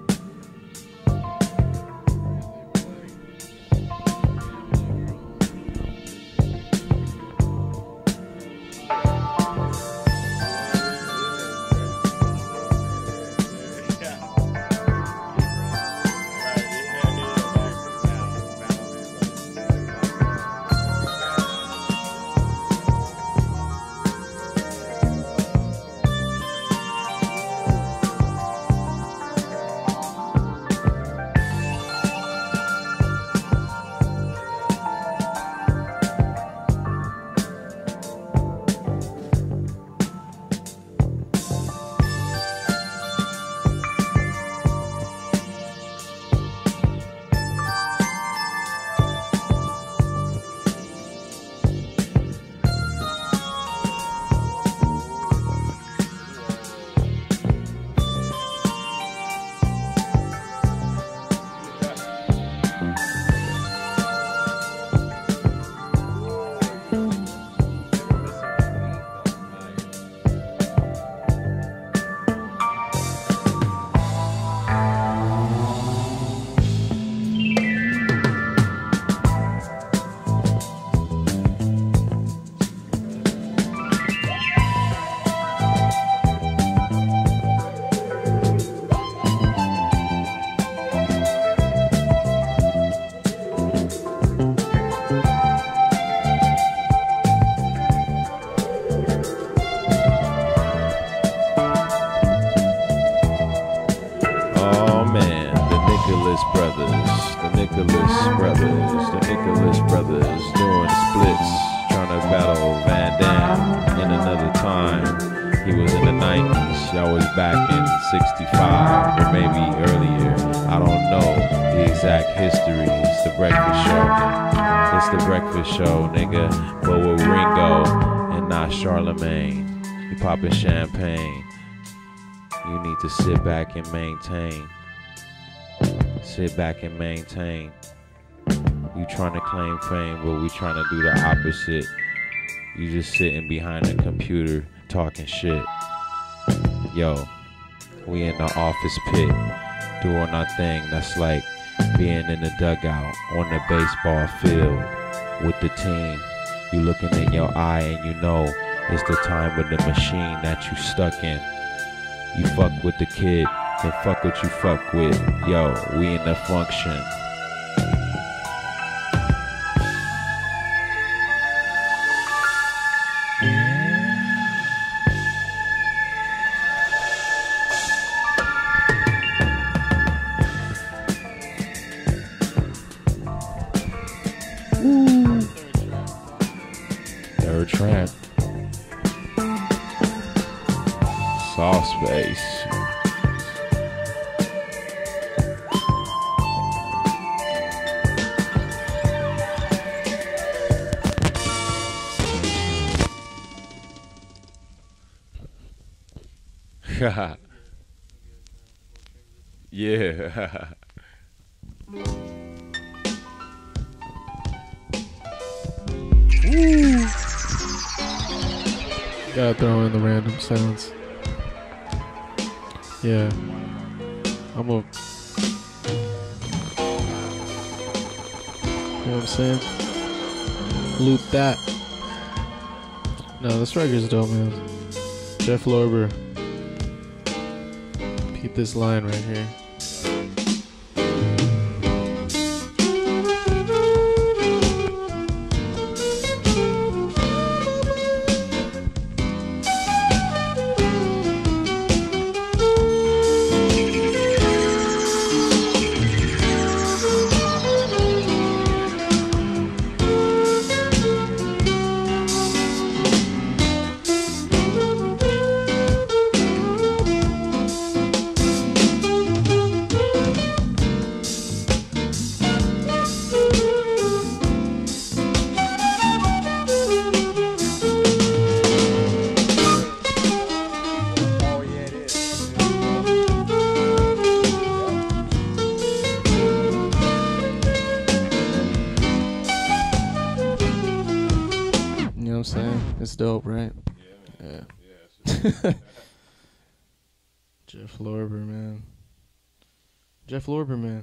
Show, nigga, but with Ringgo and not Charlemagne. You popping champagne. You need to sit back and maintain. Sit back and maintain. You trying to claim fame, but we trying to do the opposite. You just sitting behind the computer talking shit. Yo, we in the office pit doing our thing. That's like being in the dugout on the baseball field with the team. You looking in your eye and you know it's the time of the machine that you stuck in. You fuck with the kid, then fuck what you fuck with. Yo, we in the function. Third track. Soft space. Yeah. Gotta throw in the random sounds. Yeah. I'm a... You know what I'm saying? Loop that. No, this record's dope, man. Jeff Lorber. Keep this line right here. Dope, right? Yeah. Jeff Lorber, man. Jeff Lorber.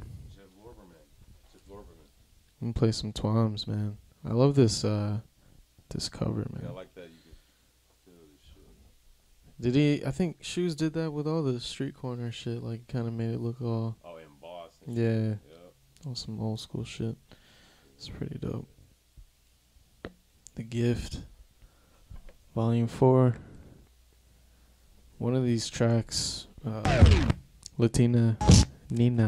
I'm gonna play some Twams, man. I love this this cover, man. Yeah, I like that. You can feel this shit. Did he? I think Shoes did that with all the street corner shit. Like, kind of made it look all. Oh, embossed. Yeah. Yep. All some old school shit. It's pretty dope. The Gift. Volume 4. One of these tracks, Latina Nina.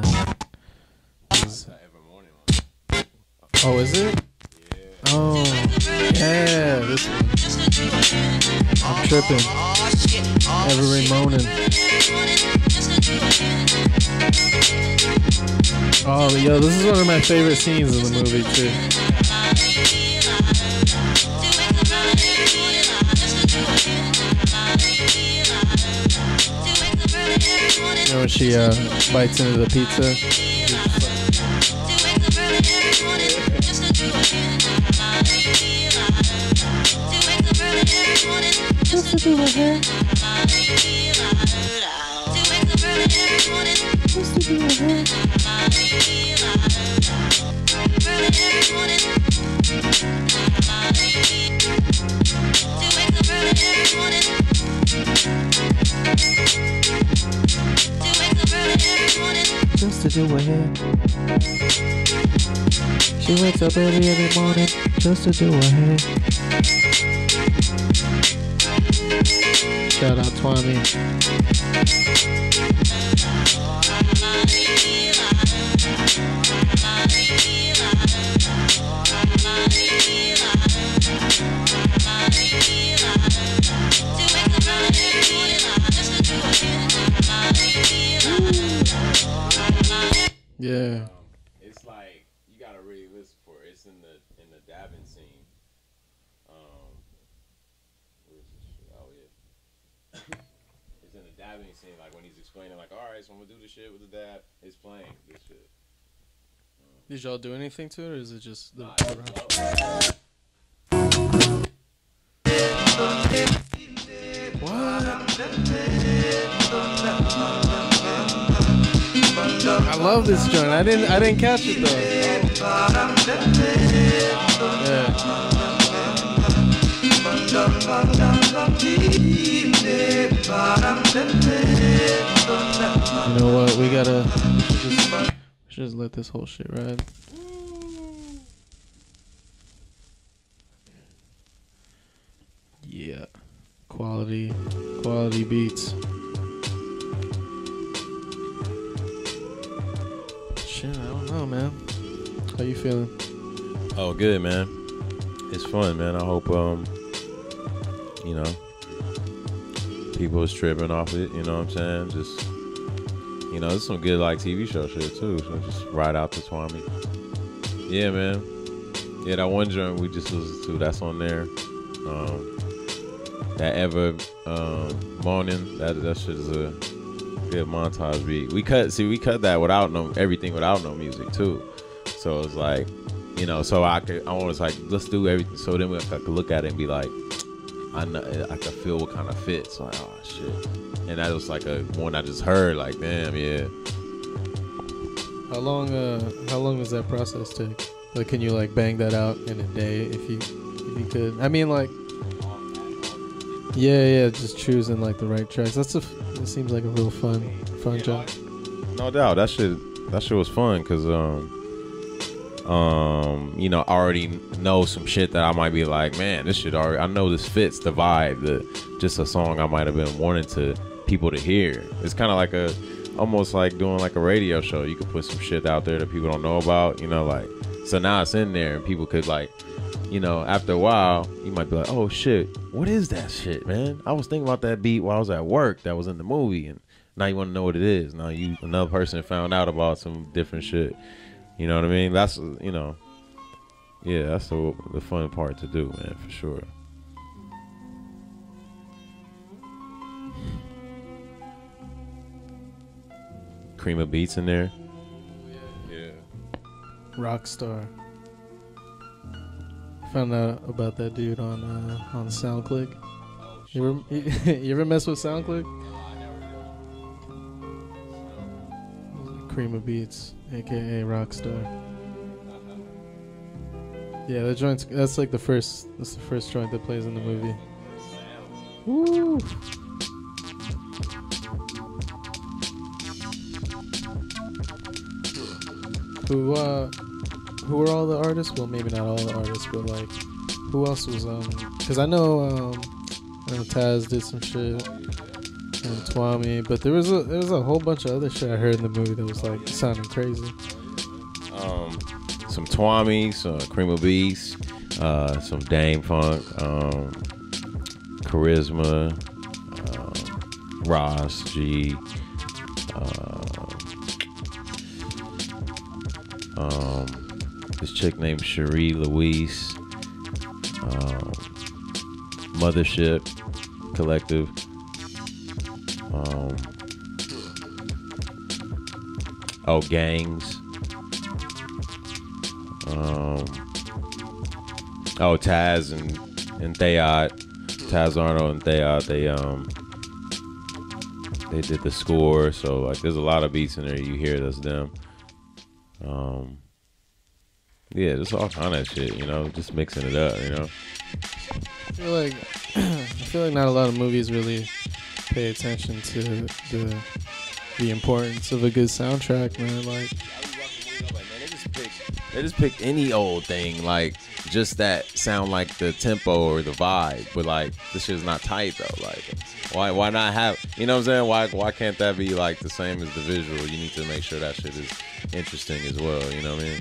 Oh, is it? Yeah. Oh, yeah, this one. I'm tripping. Every moaning. Oh, yo, this is one of my favorite scenes in the movie, too. You know when she bites into the pizza? Just to do her hair. Just to do her hair. Just to do her hair. She wakes up early every morning just to do her hair. Shout out Twami. Yeah. It's like you gotta really listen for it. It's in the dabbing scene. Where's this shit? Oh yeah. It's in the dabbing scene, like when he's explaining, like, all right, so I'm gonna do the shit with the dab. It's playing this shit. Did y'all do anything to it, or is it just the? What? I love this joint. I didn't catch it though. Yeah. You know what? We should just let this whole shit ride. Yeah. Quality beats. Shit, I don't know, man. How you feeling? Oh, good, man. It's fun, man. I hope, you know, people is tripping off it. You know what I'm saying? Just, you know, there's some good like TV show shit too. So just ride out to Twami. Yeah, man. Yeah, that one joint we just listened to, that's on there. That Ever Morning, that shit is a good montage beat. We cut that without everything without no music too. So it's like, you know, so I was like, let's do everything. So then I could look at it and be like, I could feel what kind of fits. Like, oh shit. And that was like a one I just heard, like, damn, yeah. How long does that process take? Like, can you like bang that out in a day if you could? I mean, like, yeah, just choosing like the right tracks. It seems like a real fun fun job. No doubt, that shit was fun because you know, I already know some shit that I might be like, man, this shit already, I know this fits the vibe, just a song I might have been wanting to people to hear. It's kind of like almost like doing like a radio show. You could put some shit out there that people don't know about, you know, like, so now it's in there and people could like, you know, after a while, you might be like, oh shit, what is that shit, man? I was thinking about that beat while I was at work that was in the movie, and now you want to know what it is. Now another person found out about some different shit. You know what I mean? That's, you know, yeah, that's the fun part to do, man, for sure. Cream of beats in there. Yeah. Rockstar. Found out about that dude on SoundClick. You ever mess with SoundClick? Cream of Beats, aka Rockstar. Yeah, that joint's, that's the first joint that plays in the movie. Woo! Who are all the artists? Well, maybe not all the artists, but like, who else was because I know Taz did some shit, and Twami, but there was a whole bunch of other shit I heard in the movie that was like sounding crazy. Some Twami, some Cream of Beats, some Dame Funk, Charisma, Ross G, this chick named Cherie Louise, Mothership Collective, Gangs, Taz and Thayot, Taz Arnold and Thayot, they did the score, so like there's a lot of beats in there you hear that's them. Yeah, just all kind of shit, you know, just mixing it up, you know. I feel like not a lot of movies really pay attention to the importance of a good soundtrack, man. Like, they just pick any old thing, like just that sound like the tempo or the vibe, but like this shit's not tight though. Like, why not have, you know what I'm saying? Why can't that be like the same as the visual? You need to make sure that shit is interesting as well. You know what I mean?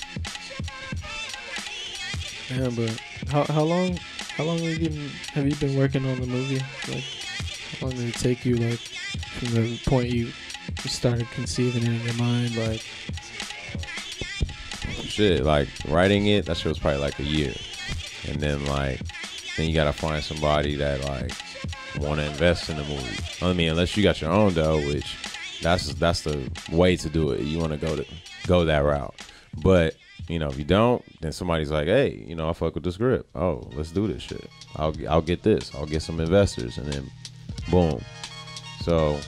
Yeah, but how long have you been working on the movie? Like, how long did it take you, like, from the point you started conceiving it in your mind? Like, shit, like writing it, that shit was probably like a year, and then you gotta find somebody that like want to invest in the movie. I mean, unless you got your own though, which that's the way to do it. You want to go that route, but you know, if you don't, then somebody's like, hey, you know, I fuck with the script. Oh, let's do this shit. I'll get this. I'll get some investors, and then boom. So,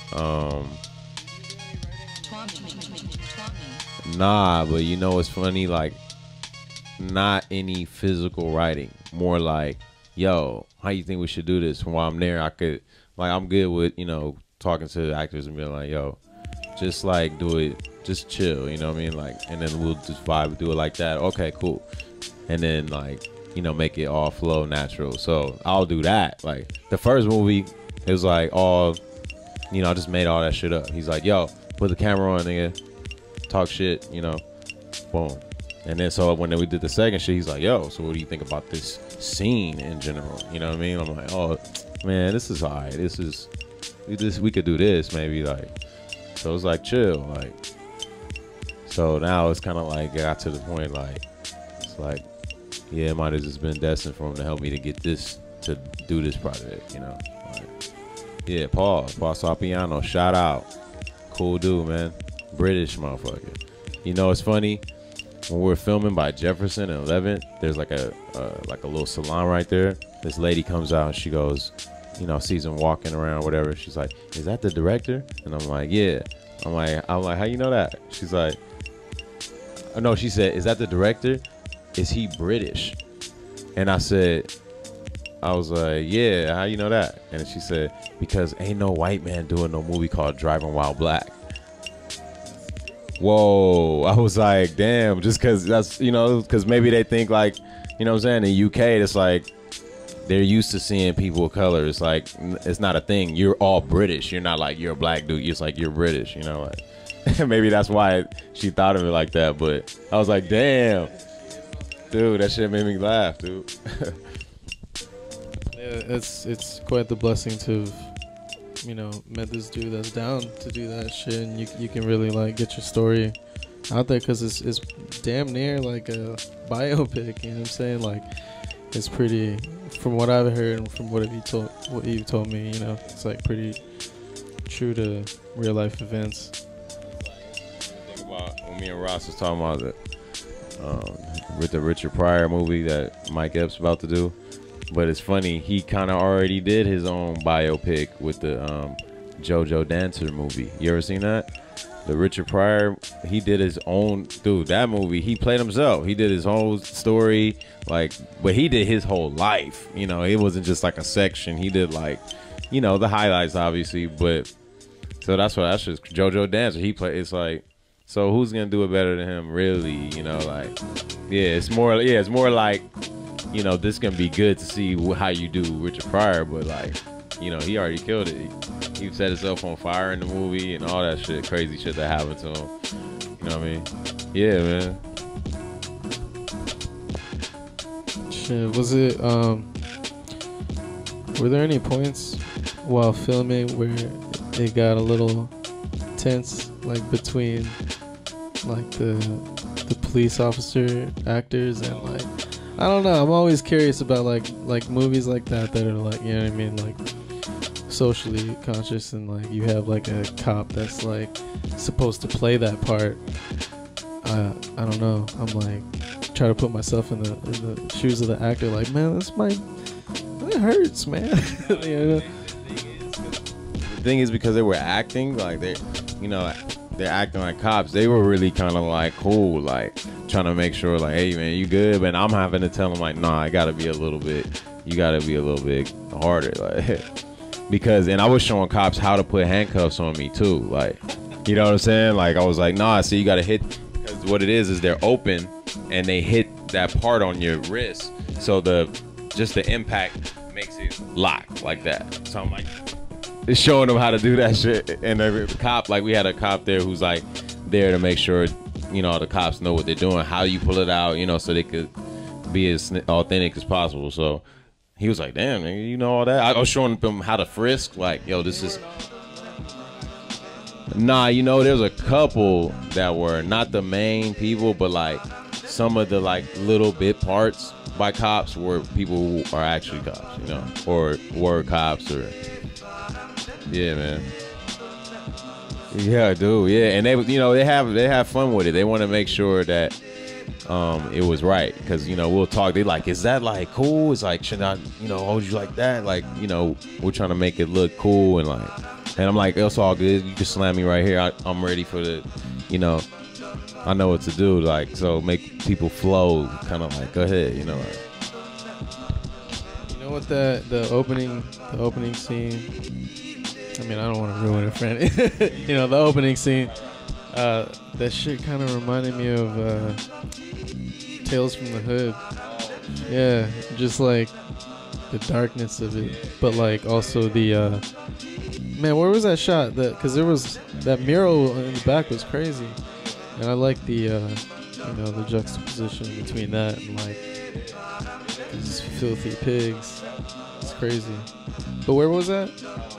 nah, but you know what's funny? Like, not any physical writing. More like, yo, how you think we should do this? While I'm there, I'm good with, you know, talking to the actors and being like, yo, just like do it. Just chill, you know what I mean? Like, and then we'll just vibe, do it like that. Okay, cool. And then like, you know, make it all flow natural. So I'll do that. Like the first movie, it was like all, you know, I just made all that shit up. He's like, yo, put the camera on, nigga, talk shit, you know, boom. And then so when we did the second shit, he's like, yo, so what do you think about this scene in general? You know what I mean? I'm like, oh man, this is alright. We could do this maybe, like. So it's like chill, like. So now it's kind of like got to the point like it's like, yeah, it might have just been destined for him to help me to get this, to do this project, you know. Like, yeah, Paul Sapiano, shout out, cool dude, man, British motherfucker. You know, it's funny when we're filming by Jefferson and 11th. There's like a little salon right there. This lady comes out and she goes, you know, sees him walking around, whatever. She's like, is that the director? And I'm like, yeah. I'm like, how you know that? She's like, oh, no, she said, is that the director? Is he British? And I said, I was like, yeah, how you know that? And she said, because ain't no white man doing no movie called Driving While Black. Whoa. I was like, damn, just because that's, you know, because maybe they think like, you know what I'm saying, in UK, it's like, they're used to seeing people of color. It's like, it's not a thing. You're all British. You're not like, you're a black dude. It's like, you're British, you know? Like, maybe that's why she thought of it like that. But I was like, damn. Dude, that shit made me laugh, dude. Yeah, it's quite the blessing to, you know, met this dude that's down to do that shit. And you can really, like, get your story out there because it's damn near like a biopic, you know what I'm saying? Like, it's pretty... From what I've heard and from what you've told me, you know, it's like pretty true to real life events. Think about when me and Ross was talking about with the Richard Pryor movie that Mike Epps about to do, but it's funny, he kind of already did his own biopic with the JoJo Dancer movie. You ever seen that? The Richard Pryor, he did his own, dude, that movie, he played himself. He did his whole story, like, but he did his whole life. You know, it wasn't just like a section. He did like, you know, the highlights, obviously, but, so that's just JoJo Dancer. He played, it's like, so who's going to do it better than him, really? You know, like, it's more like, you know, this going to be good to see how you do Richard Pryor, but like, you know, he already killed it. He set himself on fire in the movie and all that shit, crazy shit that happened to him. You know what I mean? Yeah, man. Shit, was it, were there any points while filming where it got a little tense, like between like the police officer actors and like, I don't know, I'm always curious about like movies like that are like, you know what I mean, like socially conscious, and like you have like a cop that's like supposed to play that part. I don't know, I'm like try to put myself in the shoes of the actor, like, man, that hurts, man. You know? The thing is, because they were acting like they're acting like cops, they were really kind of like cool, like trying to make sure like, hey man, you good? But I'm having to tell them like, nah, you gotta be a little bit harder, like, because, and I was showing cops how to put handcuffs on me too, like, you know what I'm saying? Like, I was like, nah, see, you gotta hit, because what it is they're open and they hit that part on your wrist, so just the impact makes it lock like that. So I'm like, it's showing them how to do that shit. And the cop, like, we had a cop there who's like there to make sure, you know, the cops know what they're doing, how you pull it out, you know, so they could be as authentic as possible. So he was like, damn, nigga, you know all that? I was showing them how to frisk, like, yo, this is... Nah, you know, there's a couple that were not the main people, but like some of the like little bit parts by cops were people who are actually cops, you know, or were cops, or... Yeah, man. Yeah, dude. Yeah, and they, you know, they have fun with it. They want to make sure that it was right, because, you know, we'll talk. They like, is that like cool? It's like, should I, you know, hold you like that? Like, you know, we're trying to make it look cool, and like, and I'm like, it's all good. You can slam me right here. I'm ready for the, you know, I know what to do. Like, so make people flow, kind of like, go ahead, you know. Like. You know what, the opening scene. I mean, I don't want to ruin it for any. You know, the opening scene, that shit kind of reminded me of Tales from the Hood. Yeah, just like the darkness of it, but like also the man, where was that shot? Because there was that mural in the back was crazy, and I like the you know, the juxtaposition between that and like these filthy pigs. It's crazy. But where was that?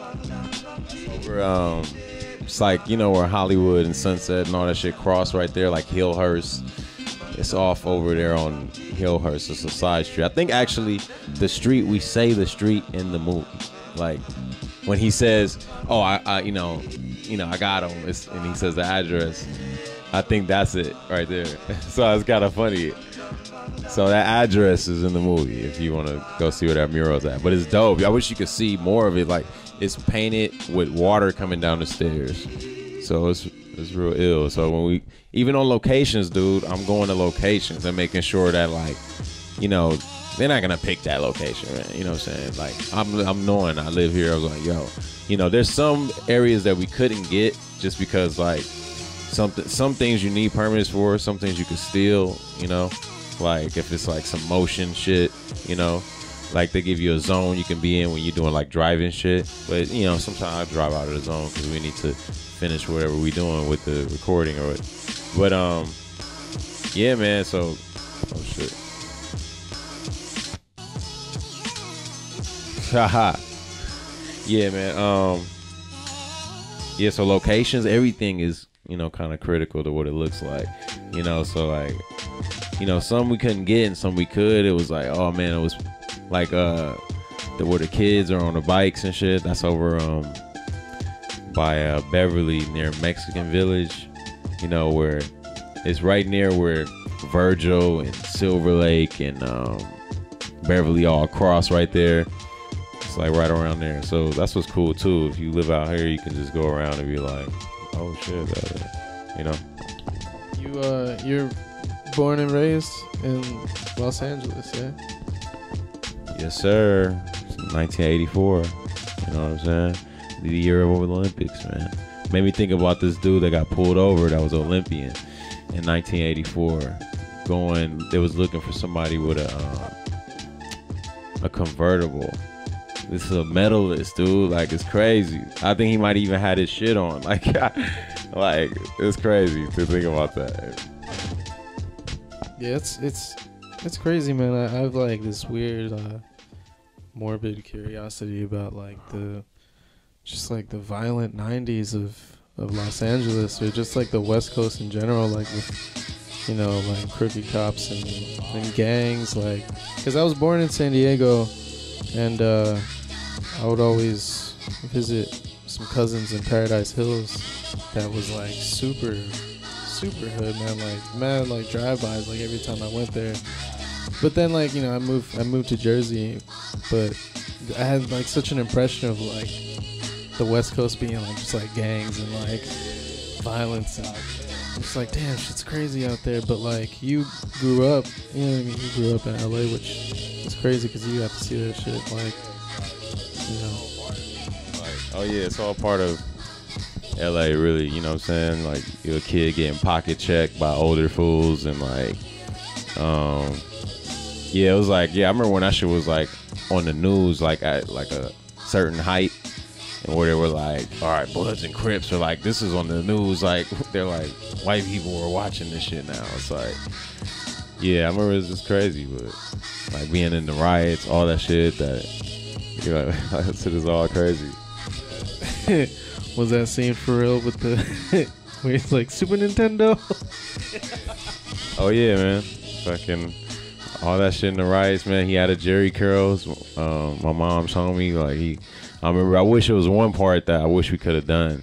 Over, it's like, you know, where Hollywood and Sunset and all that shit cross right there, like Hillhurst. It's off over there on Hillhurst. It's a side street. I think actually the street, we say the street in the movie. Like when he says, oh, I you know, I got him, and he says the address. I think that's it right there. So it's kind of funny. So that address is in the movie if you want to go see where that mural's at. But it's dope. I wish you could see more of it. Like, it's painted with water coming down the stairs. So it's real ill. So when we, even on locations, dude, I'm going to locations and making sure that, like, you know, they're not gonna pick that location, man. You know what I'm saying? Like I'm knowing I live here. I was like, yo, you know, there's some areas that we couldn't get just because like some things you need permits for, some things you could steal. You know, like if it's like some motion shit, you know. Like they give you a zone you can be in when you're doing like driving shit, but you know sometimes I drive out of the zone because we need to finish whatever we doing with the recording or what. But yeah, man. So oh shit, haha. Yeah, man. Yeah. So locations, everything is kind of critical to what it looks like. So like some we couldn't get and some we could. It was like, oh man, it was. Like where the kids are on the bikes and shit. That's over by Beverly near Mexican Village. Where it's right near where Virgil and Silver Lake and Beverly all cross right there. It's like right around there. So that's what's cool too. If you live out here, you can just go around and be like, oh shit, You're born and raised in Los Angeles, yeah? Yes, sir. 1984. You know what I'm saying? The year of the Olympics, man. Made me think about this dude that got pulled over that was Olympian in 1984. They was looking for somebody with a convertible. This is a medalist, dude. Like, it's crazy. I think he might even had his shit on. Like, it's crazy to think about that. Yeah, it's crazy, man. I have like this weird morbid curiosity about like the violent 90s of Los Angeles, or just like the West Coast in general, like with like crooked cops and gangs, like because I was born in San Diego and I would always visit some cousins in Paradise Hills that was like super hood, man, like mad like drive-bys like every time I went there. But then like I moved to Jersey, but I had like such an impression of like the West Coast being like just like gangs and like violence, and I'm just like, damn, shit's crazy out there. But like you grew up, you grew up in LA, which is crazy because you have to see that shit, like oh yeah, it's all part of LA, really. You know what I'm saying? Like you're a kid getting pocket checked by older fools and like yeah, it was like, I remember when that shit was like on the news, like at like a certain height, and where they were like, all right, Bloods and Crips are like, this is on the news, like they're like, white people were watching this shit now. It's like, yeah, I remember it was just crazy, but like being in the riots, all that shit, that that shit is all crazy. Was that scene for real with the where it's like Super Nintendo? Oh yeah, man, fucking all that shit in the riots, man. He had a Jerry Curls. My mom told me, like, I remember, I wish it was one part that I wish we could have done.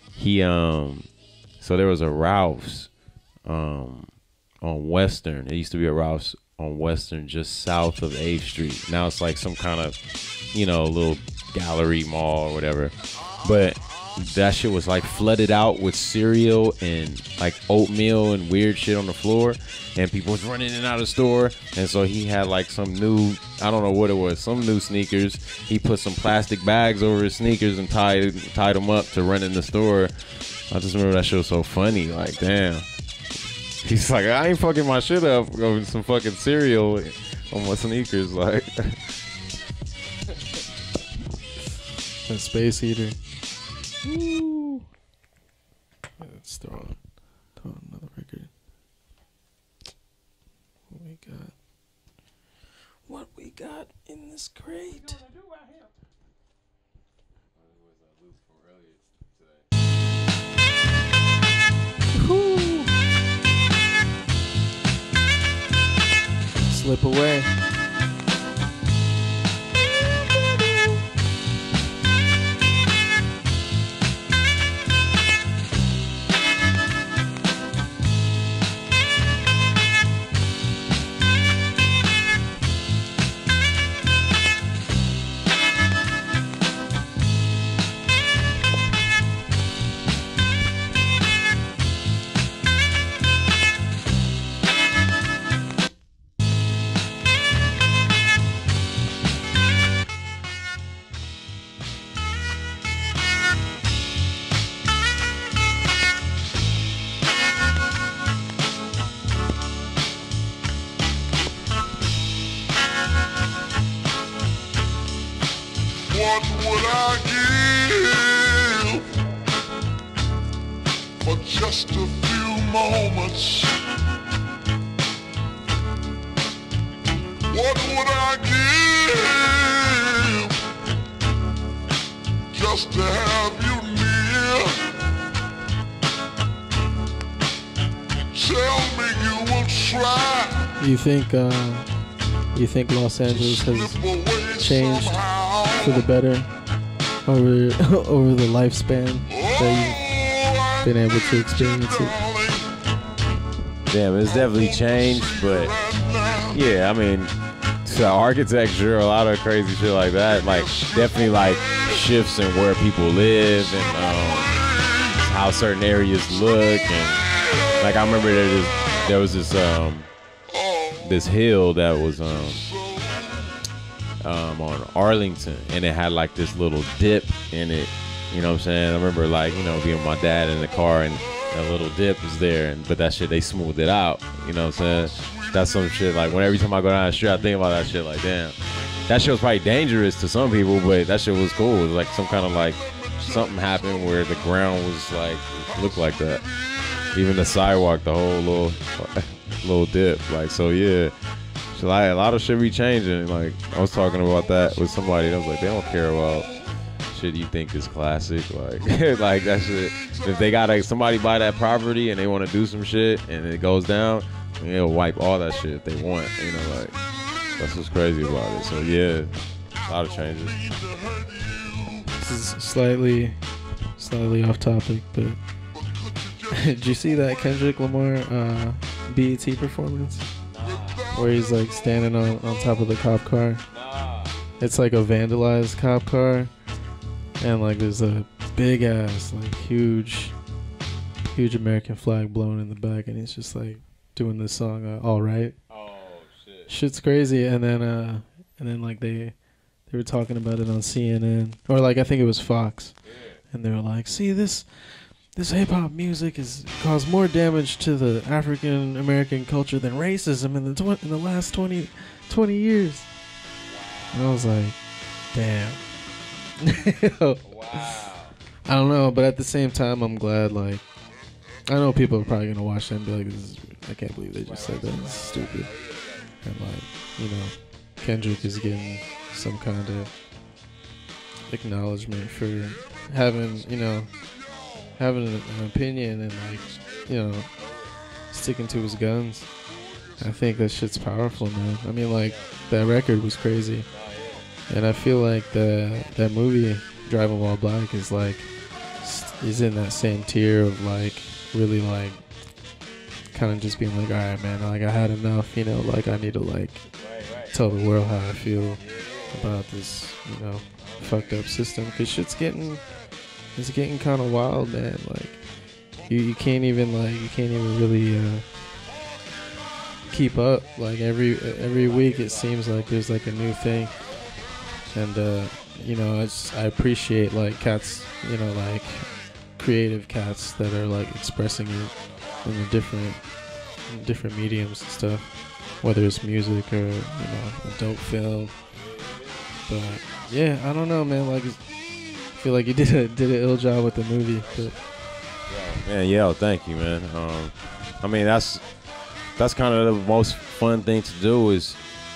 So there was a Ralph's on Western. It used to be a Ralph's on Western just south of 8th Street. Now it's like some kind of, little gallery mall or whatever. But that shit was like flooded out with cereal and like oatmeal and weird shit on the floor, and people was running in and out of the store. And so he had like some new, I don't know what it was, some new sneakers. He put some plastic bags over his sneakers and tied them up to run in the store. I just remember that shit was so funny. Like, damn. He's like, I ain't fucking my shit up over some fucking cereal on my sneakers. Like, that space heater. Woo. Let's throw on another record. What we got in this crate? Woo. Slip away. just a few moments. What would I give just to have you near? Tell me you will try. You think Los Angeles has changed for the better over the lifespan that you've been able to experience it? Damn, it's definitely changed, but yeah, I mean, the architecture, a lot of crazy shit like that, like definitely like shifts in where people live and how certain areas look, and like I remember there was this this hill that was on Arlington, and it had like this little dip in it. You know what I'm saying? I remember like, you know, being with my dad in the car and that little dip was there, but that shit, they smoothed it out. You know what I'm saying? That's some shit like when every time I go down the street, I think about that shit like, damn. That shit was probably dangerous to some people, but that shit was cool. It was like some kind of like something happened where the ground was like, looked like that. Even the sidewalk, the whole little dip. Like, so yeah. So like, a lot of shit be changing. Like, I was talking about that with somebody, and I was like, they don't care about shit you think is classic. Like, like that shit. If they got somebody buy that property and they want to do some shit and it goes down, they'll wipe all that shit if they want. You know, like, that's what's crazy about it. So yeah, a lot of changes. This is slightly off topic, but did you see that Kendrick Lamar BET performance? Where he's like standing on top of the cop car. It's like a vandalized cop car, and like there's a big ass, like huge American flag blown in the back, and he's just like doing this song, All Right. Oh shit. Shit's crazy. And then like they were talking about it on CNN, or like I think it was Fox, and they were like, see, this hip hop music has caused more damage to the African American culture than racism in the last 20 years. And I was like, damn. Wow. I don't know, but at the same time, I'm glad. Like, I know people are probably gonna watch that and be like, I can't believe they just said that. This is stupid. And like, you know, Kendrick is getting some kind of acknowledgement for having an opinion and like, you know, sticking to his guns. I think that shit's powerful, man. I mean, like, that record was crazy, and I feel like that movie Driving While Black is like, is in that same tier of like really like kind of just being like, all right, man, like I had enough, you know, like I need to like tell the world how I feel about this, you know, fucked up system, because shit's getting kind of wild, man. Like you can't even really keep up. Like every week it seems like there's like a new thing, and you know, I appreciate like cats, you know, like creative cats that are like expressing it in the different mediums and stuff, whether it's music or, you know, a dope film. But yeah, I don't know, man. Like, I feel like you did an ill job with the movie. But man, thank you, man. I mean, that's kind of the most fun thing to do is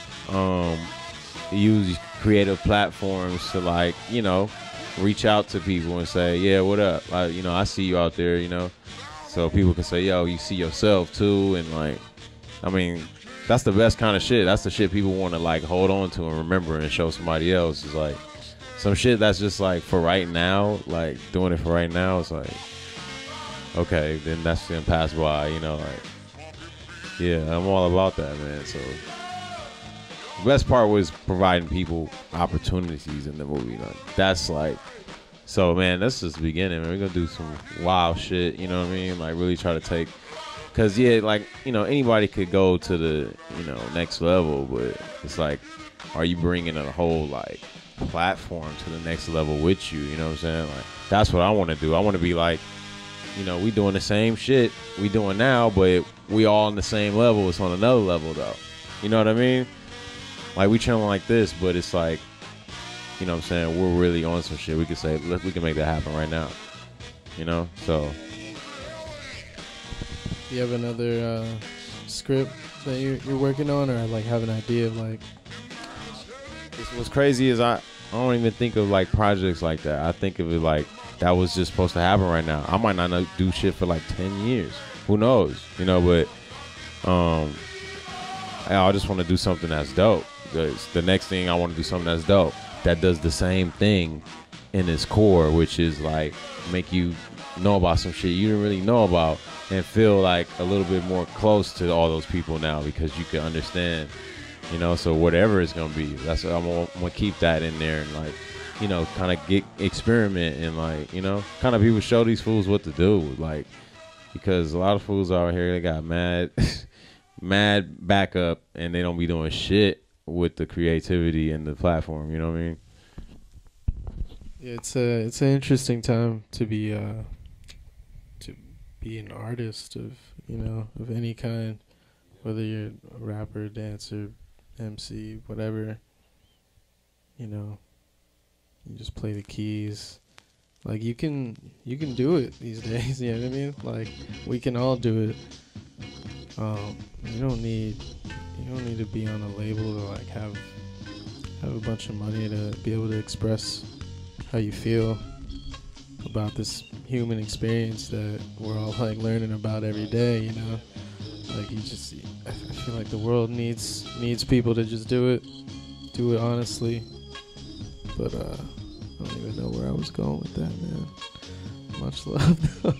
use creative platforms to, like, you know, reach out to people and say, yeah, what up? You know, I see you out there, you know, so people can say, yo, you see yourself too. And like, I mean, that's the best kind of shit. That's the shit people want to like hold on to and remember and show somebody else. Is like some shit that's just like for right now, like doing it for right now. It's like, okay, then that's gonna pass by, you know, like, yeah, I'm all about that, man. So the best part was providing people opportunities in the movie. Like, that's like, so man, that's just the beginning, man. We're gonna do some wild shit, you know what I mean? Like really try to take, cause yeah, like, you know, anybody could go to the, you know, next level, but it's like, are you bringing a whole like platform to the next level with you? You know what I'm saying? Like, that's what I want to do. I want to be like, you know, we doing the same shit we doing now, but we all on the same level. It's on another level though. You know what I mean? Like, we chilling like this, but it's like, you know what I'm saying, we're really on some shit. We could say, we can make that happen right now. You know? So Do you have another script that you're working on, or like have an idea of like? What's crazy is I don't even think of like projects like that. I think of it like that was just supposed to happen right now. I might not do shit for like 10 years. Who knows? You know, but I just want to do something that's dope. Because the next thing I want to do something that's dope that does the same thing in its core, which is like make you know about some shit you didn't really know about and feel like a little bit more close to all those people now because you can understand, you know. So whatever it's gonna be, that's what I'm gonna keep that in there and like, you know, kind of get experiment and like, you know, kind of people show these fools what to do, like, because a lot of fools out here, they got mad backup and they don't be doing shit with the creativity and the platform, you know what I mean? Yeah, it's an interesting time to be an artist of, you know, of any kind, whether you're a rapper, dancer, MC, whatever. You know, you just play the keys. Like you can do it these days. You know what I mean? Like we can all do it. You don't need to be on a label to like have a bunch of money to be able to express how you feel about this human experience that we're all like learning about every day, you know? Like I feel like the world needs people to just do it honestly. But I don't even know where I was going with that, man. Much love.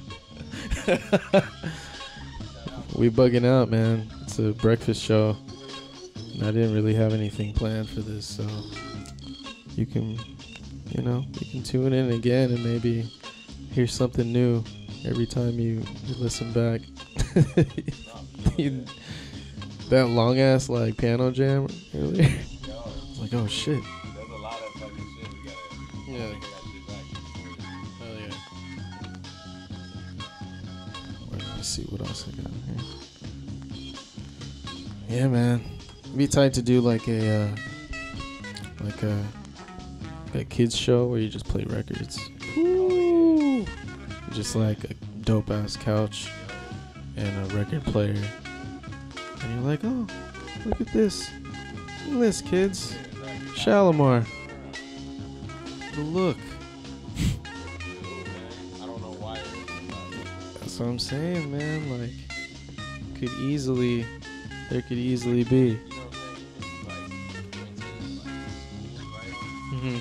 We bugging out, man. It's a breakfast show. And I didn't really have anything planned for this, so you can tune in again and maybe hear something new every time you listen back. That long ass like piano jam earlier. It's like, oh shit. There's a lot of fucking shit we gotta Yeah. get that shit back. Hell yeah. Let's see what else I got here. Yeah, man. It'd be tight to do like a kids show where you just play records. Woo! Just like a dope ass couch and a record player. And you're like, oh, look at this. Look at this, kids. Shalimar. The look. I don't know why. That's what I'm saying, man. Like, there could easily be. Mm-hmm.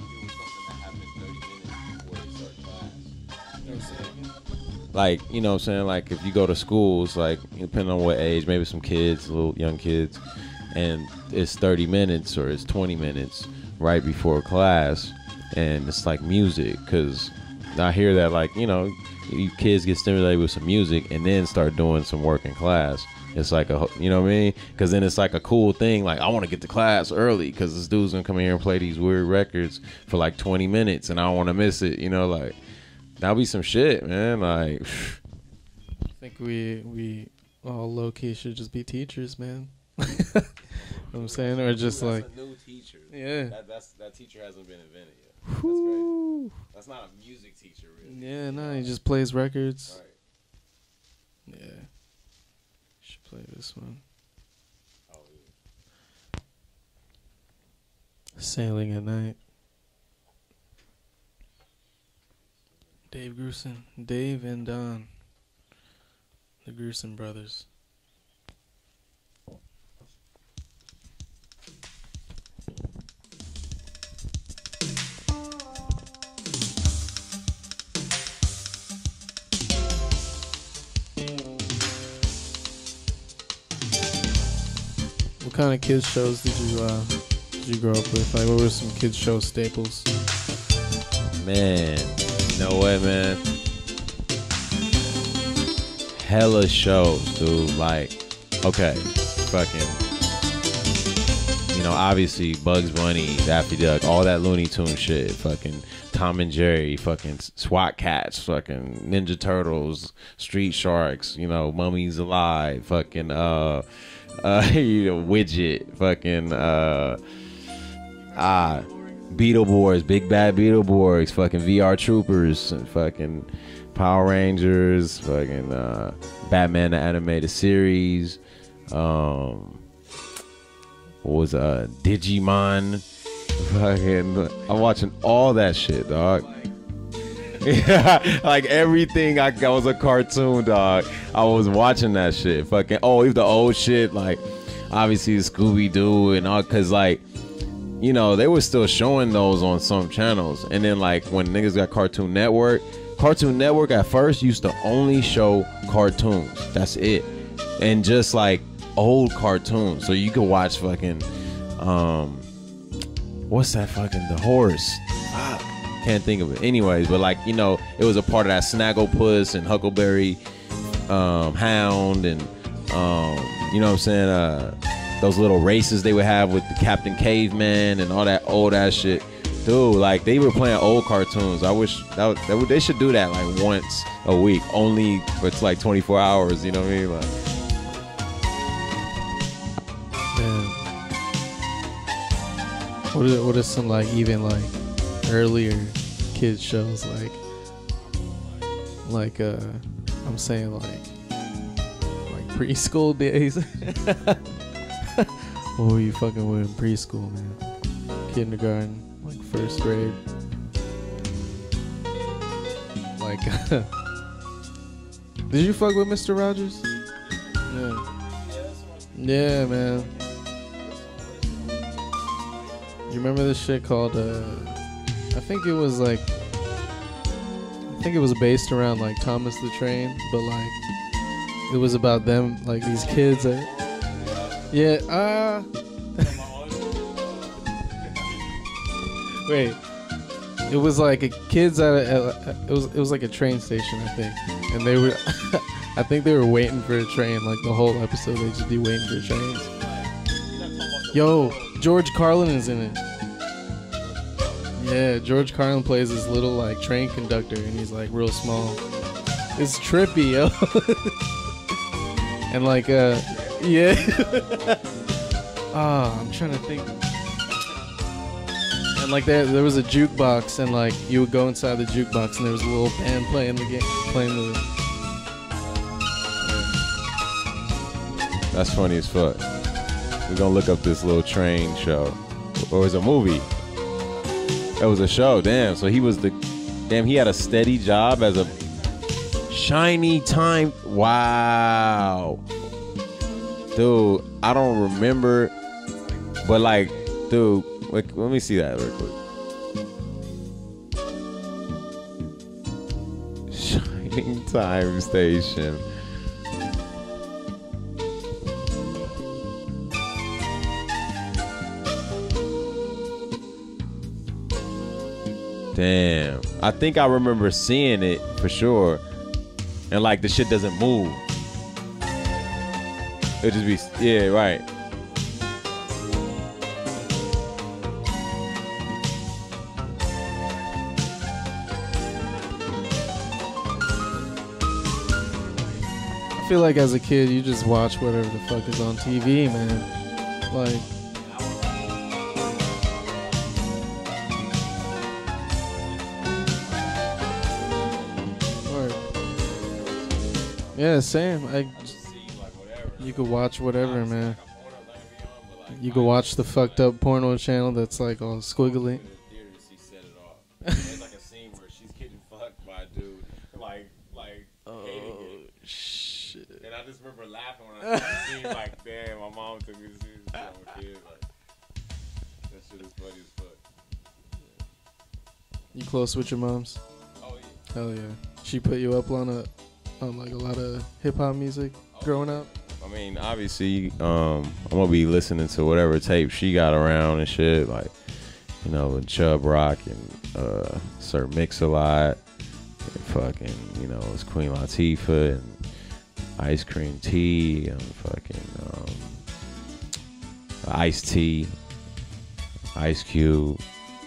Like, you know what I'm saying? Like, if you go to schools, like, depending on what age, maybe some kids, little young kids, and it's 30 minutes or it's 20 minutes right before class, and it's like music, because I hear that, like, you know, you kids get stimulated with some music and then start doing some work in class. It's like you know what I mean? Because then it's like a cool thing. Like, I want to get to class early because this dude's going to come in here and play these weird records for like 20 minutes and I don't want to miss it. You know, like, that'll be some shit, man. Like, I think we all low key should just be teachers, man. You know what I'm saying? Or just that's like a new teacher. Yeah. That teacher hasn't been invented yet. Whew. That's not a music teacher, really. Yeah, no, he just plays records. Right. Yeah. Should play this one. Oh, yeah. Sailing at Night. Dave and Don. The Grusin brothers. What kind of kids shows did you grow up with? Like, what were some kids show staples? Man, you know what, man? Hella shows, dude. Like, okay, fucking, you know, obviously Bugs Bunny, Daffy Duck, all that Looney Tune shit. Fucking Tom and Jerry, fucking SWAT Cats, fucking Ninja Turtles, Street Sharks, you know, Mummies Alive, fucking you know, Widget, fucking Beetleborgs, Big Bad Beetleborgs, fucking VR Troopers, and fucking Power Rangers, fucking Batman the animated series. What was Digimon? Fucking, I'm watching all that shit, dog. Yeah, like everything I was a cartoon, dog. I was watching that shit. Fucking, even the old shit, like obviously Scooby-Doo and all, cause like, you know, they were still showing those on some channels. And then like when niggas got Cartoon Network at first used to only show cartoons. That's it. And just like old cartoons. So you could watch fucking what's that fucking, the horse? Fuck. Can't think of it. Anyways, but like, you know, it was a part of that Snagglepuss and Huckleberry Hound and you know what I'm saying, those little races they would have with the Captain Caveman and all that old ass shit. Dude, like they were playing old cartoons. I wish they should do that like once a week, only for it's like 24 hours, you know what I mean? Like, man. What is some like even like earlier kids shows like I'm saying like preschool days? What were you fucking with in preschool, man? Kindergarten, like first grade. Like, did you fuck with Mr. Rogers? Yeah. Yeah, man. You remember this shit called, I think it was based around like Thomas the Train, but like, it was about them, like these kids that, wait, it was like a kids it was like a train station, I think, and they were I think they were waiting for a train, like the whole episode they'd just be waiting for trains. Yo, George Carlin is in it. Yeah, George Carlin plays this little like train conductor, and he's like real small. It's trippy, yo. And like yeah. I'm trying to think. And like there was a jukebox, and like you would go inside the jukebox, and there was a little band playing the game, That's funny as fuck. We're gonna look up this little train show, or it was a movie. It was a show. Damn. So he had a steady job as a shiny time. Wow. Dude, I don't remember, but like, dude, let me see that real quick. Shining Time Station. Damn. I think I remember seeing it for sure. And like the shit doesn't move. It'll just be, yeah, right. I feel like as a kid, you just watch whatever the fuck is on TV, man. Like, yeah, same. You could watch whatever, man. You could watch the fucked up porno channel that's like all squiggly. There's like a scene where she's getting fucked by a dude, like hating it. Shit. And I just remember laughing when I saw the scene, like, damn, my mom took me to see this show with kids. Like, that shit is funny as fuck. You close with your moms? Oh yeah. Hell yeah. She put you up on like a lot of hip hop music growing up? I mean, obviously, I'm gonna be listening to whatever tape she got around and shit, like, you know, with Chubb Rock and Sir Mix-a-Lot, and fucking, you know, it's Queen Latifah and Ice Cream Tea and fucking Ice-T, Ice Cube,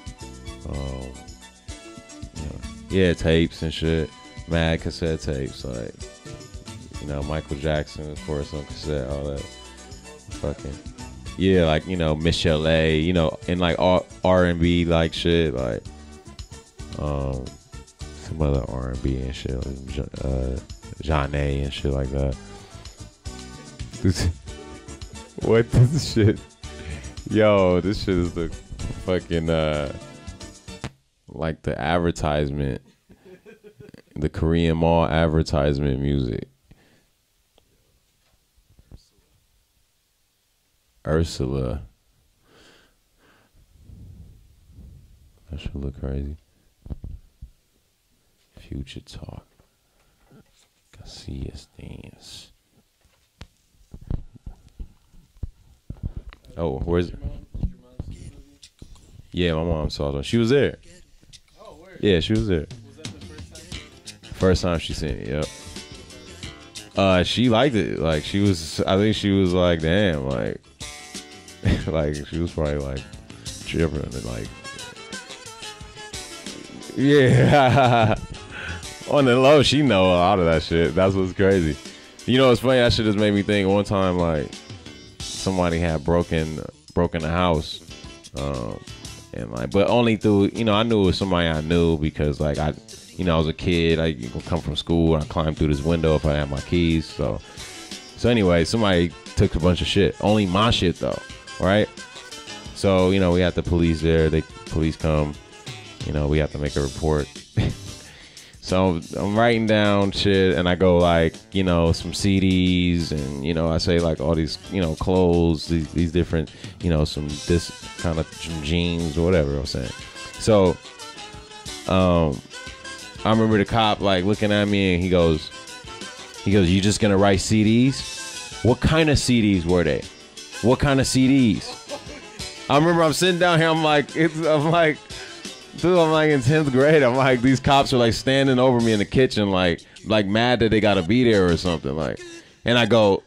yeah, tapes and shit, mad cassette tapes, like, you know, Michael Jackson, of course, on cassette, all that. Fucking, yeah, like, you know, Michelle A, you know, and like R&B like shit, like, some other R&B and shit, like John A and shit like that. What this shit? Yo, this shit is the fucking like the advertisement, the Korean mall advertisement music. Ursula. That should look crazy. Future talk. Casillas dance. Oh, where's it? Yeah, my mom saw it. She was there. Oh, where? Yeah, she was there. Was that the first time? First time she seen it, yep. She liked it. Like, she was, I think she was like, damn, like, like, she was probably like, tripping and like, yeah. On the low, she know a lot of that shit. That's what's crazy. You know, it's funny, that shit just made me think one time, like, somebody had broken the house. And like, but only through, you know, I knew it was somebody I knew because like I was a kid. I would come from school and I climbed through this window if I had my keys. So anyway, somebody took a bunch of shit. Only my shit though, right? So, you know, we had the police there. Police come. You know, we have to make a report. So I'm writing down shit and I go like, you know, some CDs and, you know, I say like all these, you know, clothes, these different, you know, some jeans or whatever I'm saying. So I remember the cop like looking at me and he goes, you just gonna write CDs? What kind of CDs were they? What kind of CDs? I remember I'm sitting down here, I'm like, dude, I'm like in 10th grade. I'm like, these cops are like standing over me in the kitchen, like mad that they gotta be there or something. Like, and I go,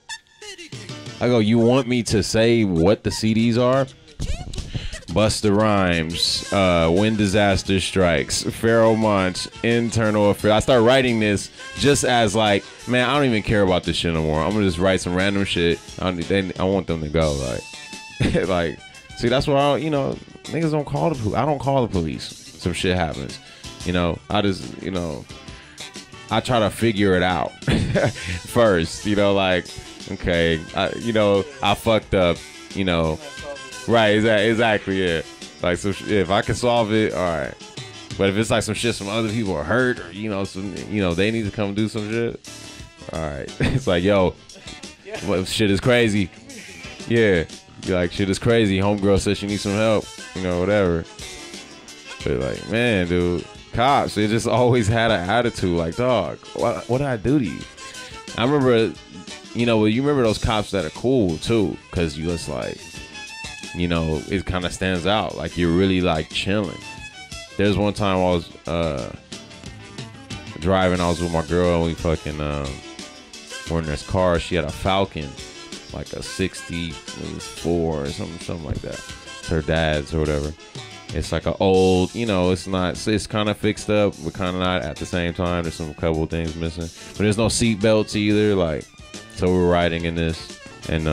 you want me to say what the CDs are? Busta Rhymes, When Disaster Strikes, Pharaoh Monch, Internal Affairs. I start writing this just as like, man, I don't even care about this shit no more. I'm gonna just write some random shit. I want them to go. Like, like, see, that's why you know, niggas don't call the police. I don't call the police. Some shit happens, you know. I just, you know, I try to figure it out first, you know. Like, okay, I fucked up, you know. Right, exactly, yeah. Like, so if I can solve it, all right. But if it's like some shit, some other people are hurt, or you know, some, you know, they need to come do some shit. All right, it's like, yo, what, shit is crazy. Yeah, you're like, shit is crazy. Homegirl says she needs some help, you know, whatever. But like, man, dude, cops, they just always had an attitude like, dog, what did I do to you? I remember, you know, you remember those cops that are cool too, because you just like, you know, it kind of stands out. Like, you're really like chilling. There's one time I was driving, I was with my girl, and we fucking were in this car. She had a Falcon, like a 64 or something like that. It's her dad's or whatever. It's like an old, you know, it's kind of fixed up, but kind of not at the same time. There's some couple things missing, but there's no seat belts either. Like, so we're riding in this, and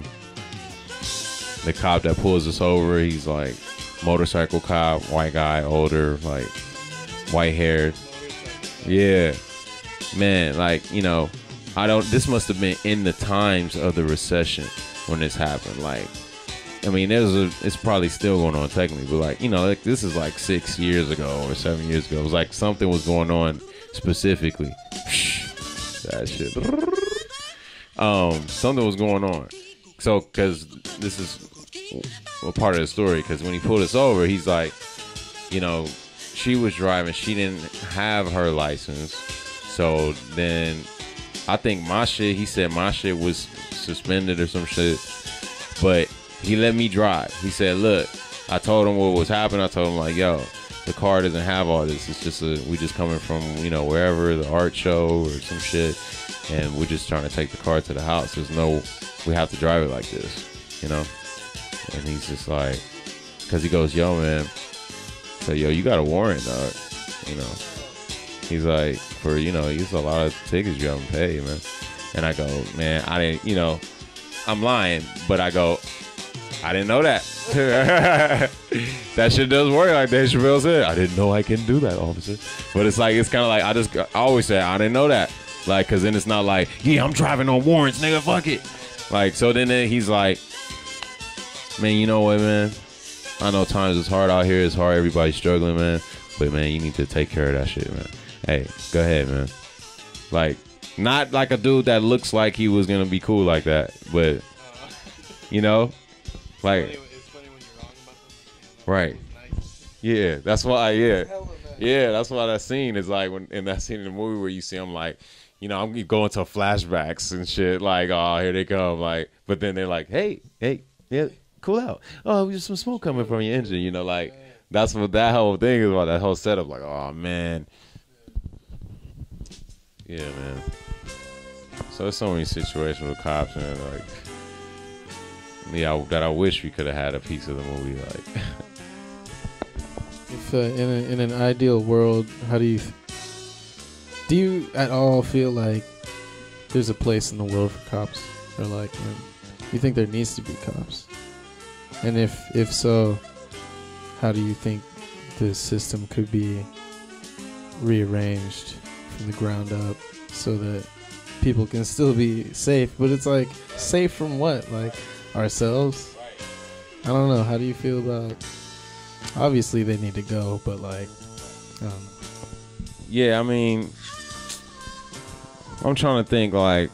the cop that pulls us over, he's like motorcycle cop, white guy, older, like white haired. Yeah, man, like, you know, this must have been in the times of the recession when this happened. Like, I mean, it's probably still going on technically, but like, you know, like this is like 6 years ago or 7 years ago. It was like something was going on specifically. That shit. Something was going on. So, because this is a part of the story, because when he pulled us over, he's like, you know, she was driving, she didn't have her license. So then I think he said my shit was suspended or some shit, but he let me drive. He said, look, I told him what was happening. I told him like, yo, the car doesn't have all this. It's just we just coming from, you know, wherever, the art show or some shit, and we're just trying to take the car to the house. We have to drive it like this, you know? And he's just like, because he goes, yo, man, so yo, you got a warrant, dog, you know? He's like, for, you know, it's a lot of tickets you haven't paid, man. And I go, man, I didn't, you know, I'm lying, but I go, I didn't know that. That shit does work like Dave Chappelle said. I didn't know I can do that, officer. But it's like, it's kind of like, I always say, I didn't know that. Like, cause then it's not like, yeah, I'm driving on warrants, nigga, fuck it. Like, so then he's like, man, you know what, man? I know times it's hard out here. It's hard. Everybody's struggling, man. But, man, you need to take care of that shit, man. Hey, go ahead, man. Like, not like a dude that looks like he was going to be cool like that. But, you know, like. It's funny when you're wrong about them. Right. Yeah, that's why, Yeah, that's why that scene is like, when in that scene in the movie where you see him, like, you know, I'm going to flashbacks and shit. Like, oh, here they come. Like, but then they're like, hey, yeah. Cool out. Oh, there's some smoke coming from your engine. You know, like, that's what that whole thing is about, that whole setup. Like, oh, man. Yeah, man. So there's so many situations with cops, man. Like, yeah, that I wish we could have had a piece of the movie. Like, if in an ideal world, how do you at all feel like there's a place in the world for cops? Or like, you think there needs to be cops? And if so, how do you think the system could be rearranged from the ground up so that people can still be safe? But it's like, safe from what? Like, ourselves? I don't know. How do you feel about... Obviously, they need to go, but like... yeah, I mean... I'm trying to think, like...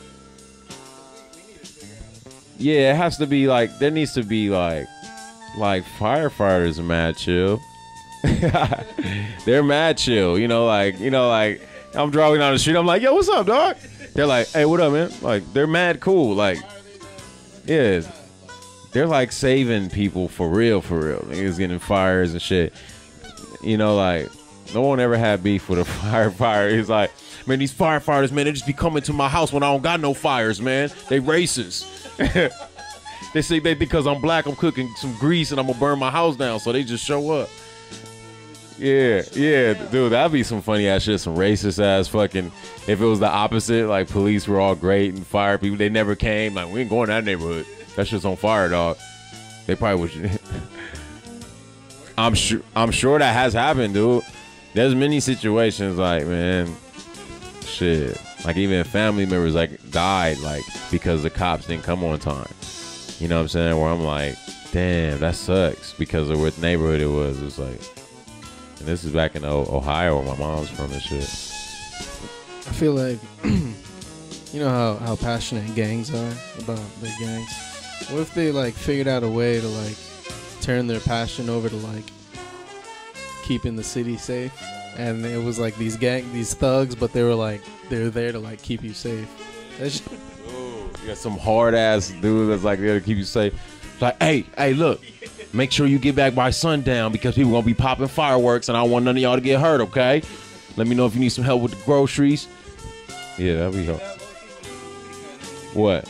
Yeah, it has to be like, there needs to be like firefighters are mad chill. They're mad chill, you know, like I'm driving down the street, I'm like, yo, what's up, dog? They're like, hey, what up, man? Like, they're mad cool, like, yeah, they're like saving people for real. Niggas getting fires and shit. You know, like, no one ever had beef with a firefighter. He's like, man, these firefighters, man, they just be coming to my house when I don't got no fires, man. They racist. They say because I'm black, I'm cooking some grease and I'm gonna burn my house down, so they just show up. Yeah, dude, that'd be some funny ass shit, some racist ass fucking. If it was the opposite, like police were all great and fire people, they never came. Like, we ain't going to that neighborhood. That shit's on fire, dog. They probably would. I'm sure that has happened, dude. There's many situations like, man, shit. Like, even family members like died like because the cops didn't come on time. You know what I'm saying? Where I'm like, damn, that sucks because of what neighborhood it was. It's like, and this is back in Ohio where my mom's from and shit. I feel like, you know how passionate gangs are about their gangs. What if they like figured out a way to like turn their passion over to like keeping the city safe? And it was like these thugs, but they're there to like keep you safe. Ooh, you got some hard ass dude that's like there to keep you safe. It's like, hey, look, make sure you get back by sundown because people gonna be popping fireworks, and I don't want none of y'all to get hurt. Okay? Let me know if you need some help with the groceries. Yeah, that'd be help. What?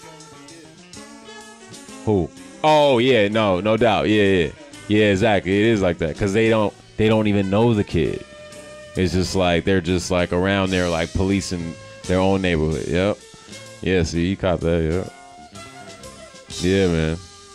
Who? Oh yeah, no doubt. Yeah, exactly. It is like that because they don't even know the kid. It's just like they're just like around there like policing their own neighborhood. Yep. Yeah, see, you caught that, yep. Yeah, man.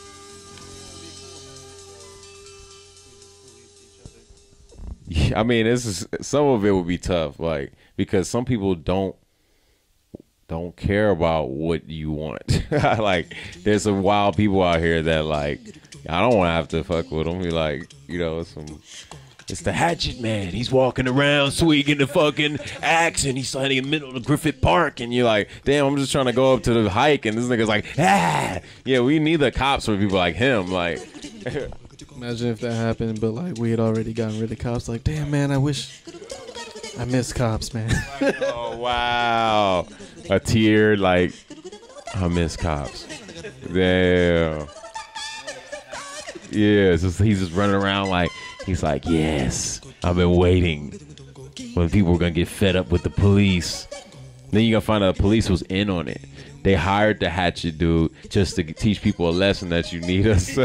Yeah, I mean, some of it would be tough, like, because some people don't care about what you want. Like, there's some wild people out here that like, I don't want to have to fuck with them. Be like, you know, it's the hatchet man. He's walking around swinging the fucking axe, and he's standing in the middle of Griffith Park, and you're like, damn, I'm just trying to go up to the hike, and this nigga's like, ah. Yeah, we need the cops for people like him. Like, imagine if that happened, but like we had already gotten rid of cops. Like, damn, man, I miss cops, man. Oh wow, a tear. Like, I miss cops. Damn. Yeah, he's just running around like. He's like, yes, I've been waiting when people were going to get fed up with the police. Then you going to find out the police was in on it. They hired the hatchet dude just to teach people a lesson that you need us.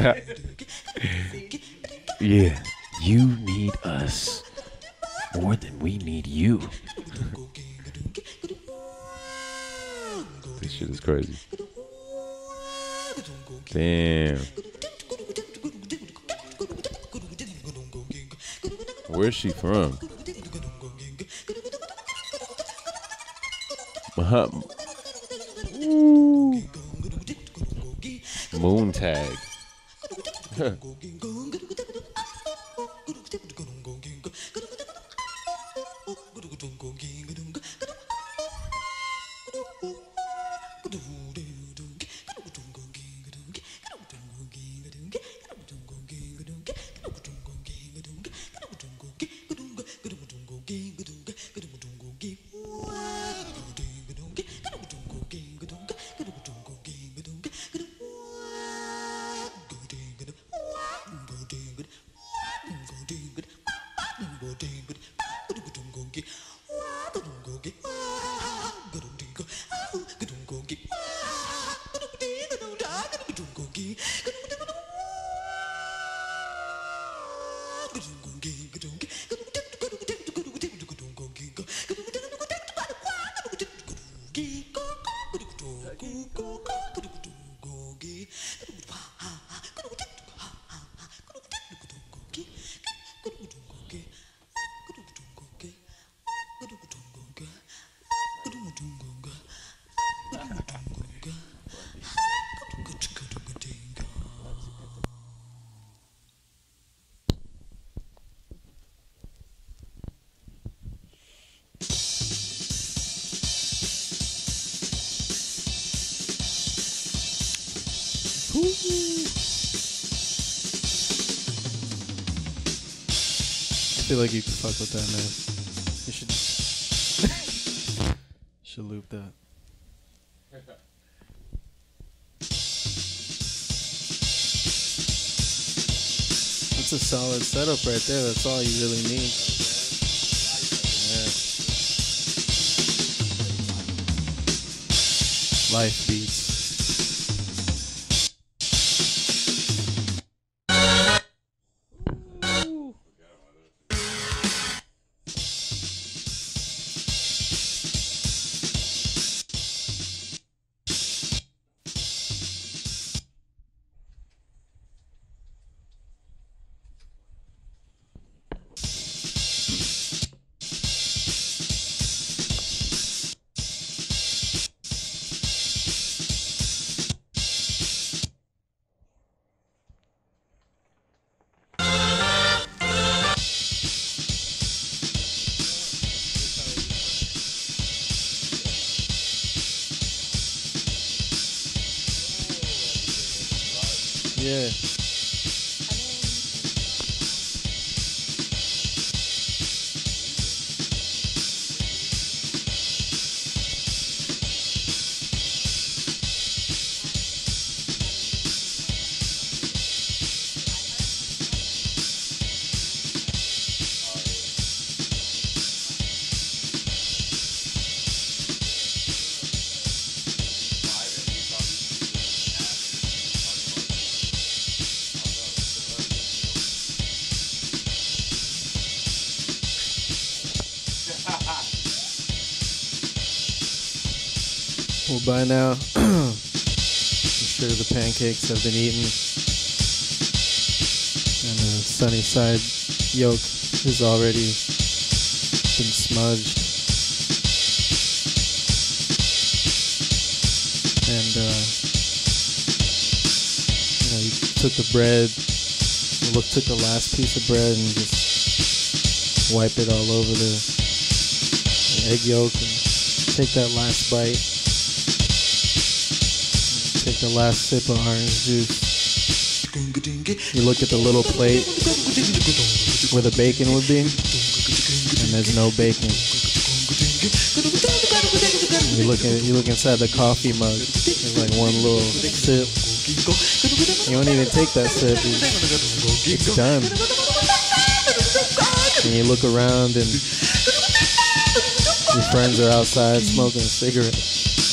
Yeah, you need us more than we need you. This shit is crazy. Damn. Where's she from? Moon tag. I feel like you can fuck with that, man. You should loop that. That's a solid setup right there. That's all you really need. Yeah. Life beats. Yeah. Well, by now, I'm sure the pancakes have been eaten, and the sunny side yolk has already been smudged. And, you took the bread, took the last piece of bread and just wipe it all over the egg yolk and take that last bite. Take the last sip of orange juice. You look at the little plate where the bacon would be, and there's no bacon. You look inside the coffee mug. There's like one little sip. You don't even take that sip. It's done. And you look around, and your friends are outside smoking a cigarette.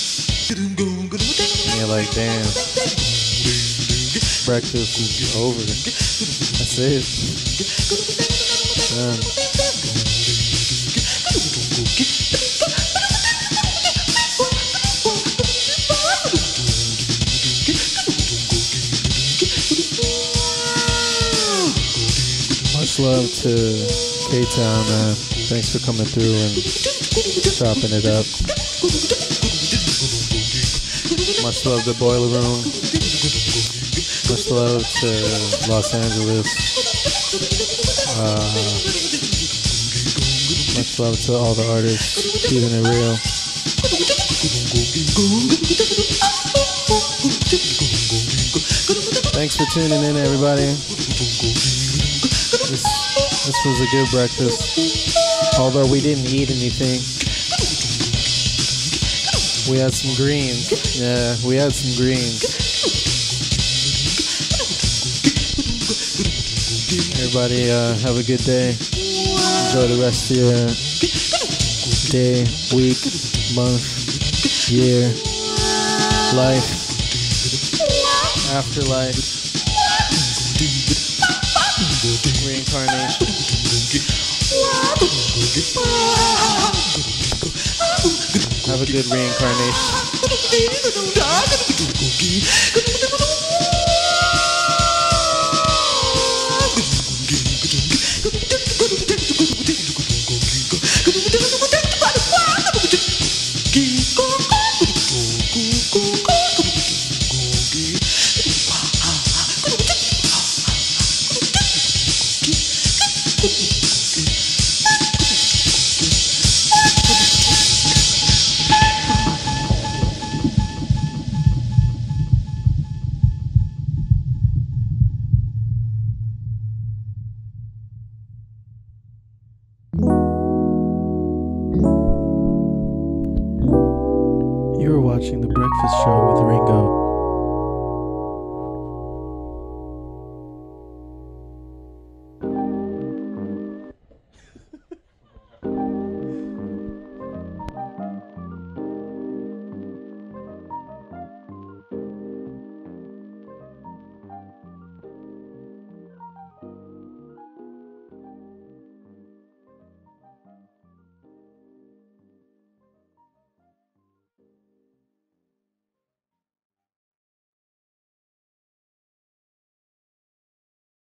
And you're like, damn, breakfast is over. That's it. Done. Much love to Ktown, man. Thanks for coming through and chopping it up. Much love to Boiler Room. Much love to Los Angeles. Much love to all the artists keeping it real. Thanks for tuning in, everybody. This was a good breakfast. Although we didn't eat anything. We had some greens. Yeah, we had some greens. Everybody have a good day. Enjoy the rest of your day, week, month, year, life, afterlife, reincarnation. Have a good reincarnation. Watching The Breakfast Show with Ringgo.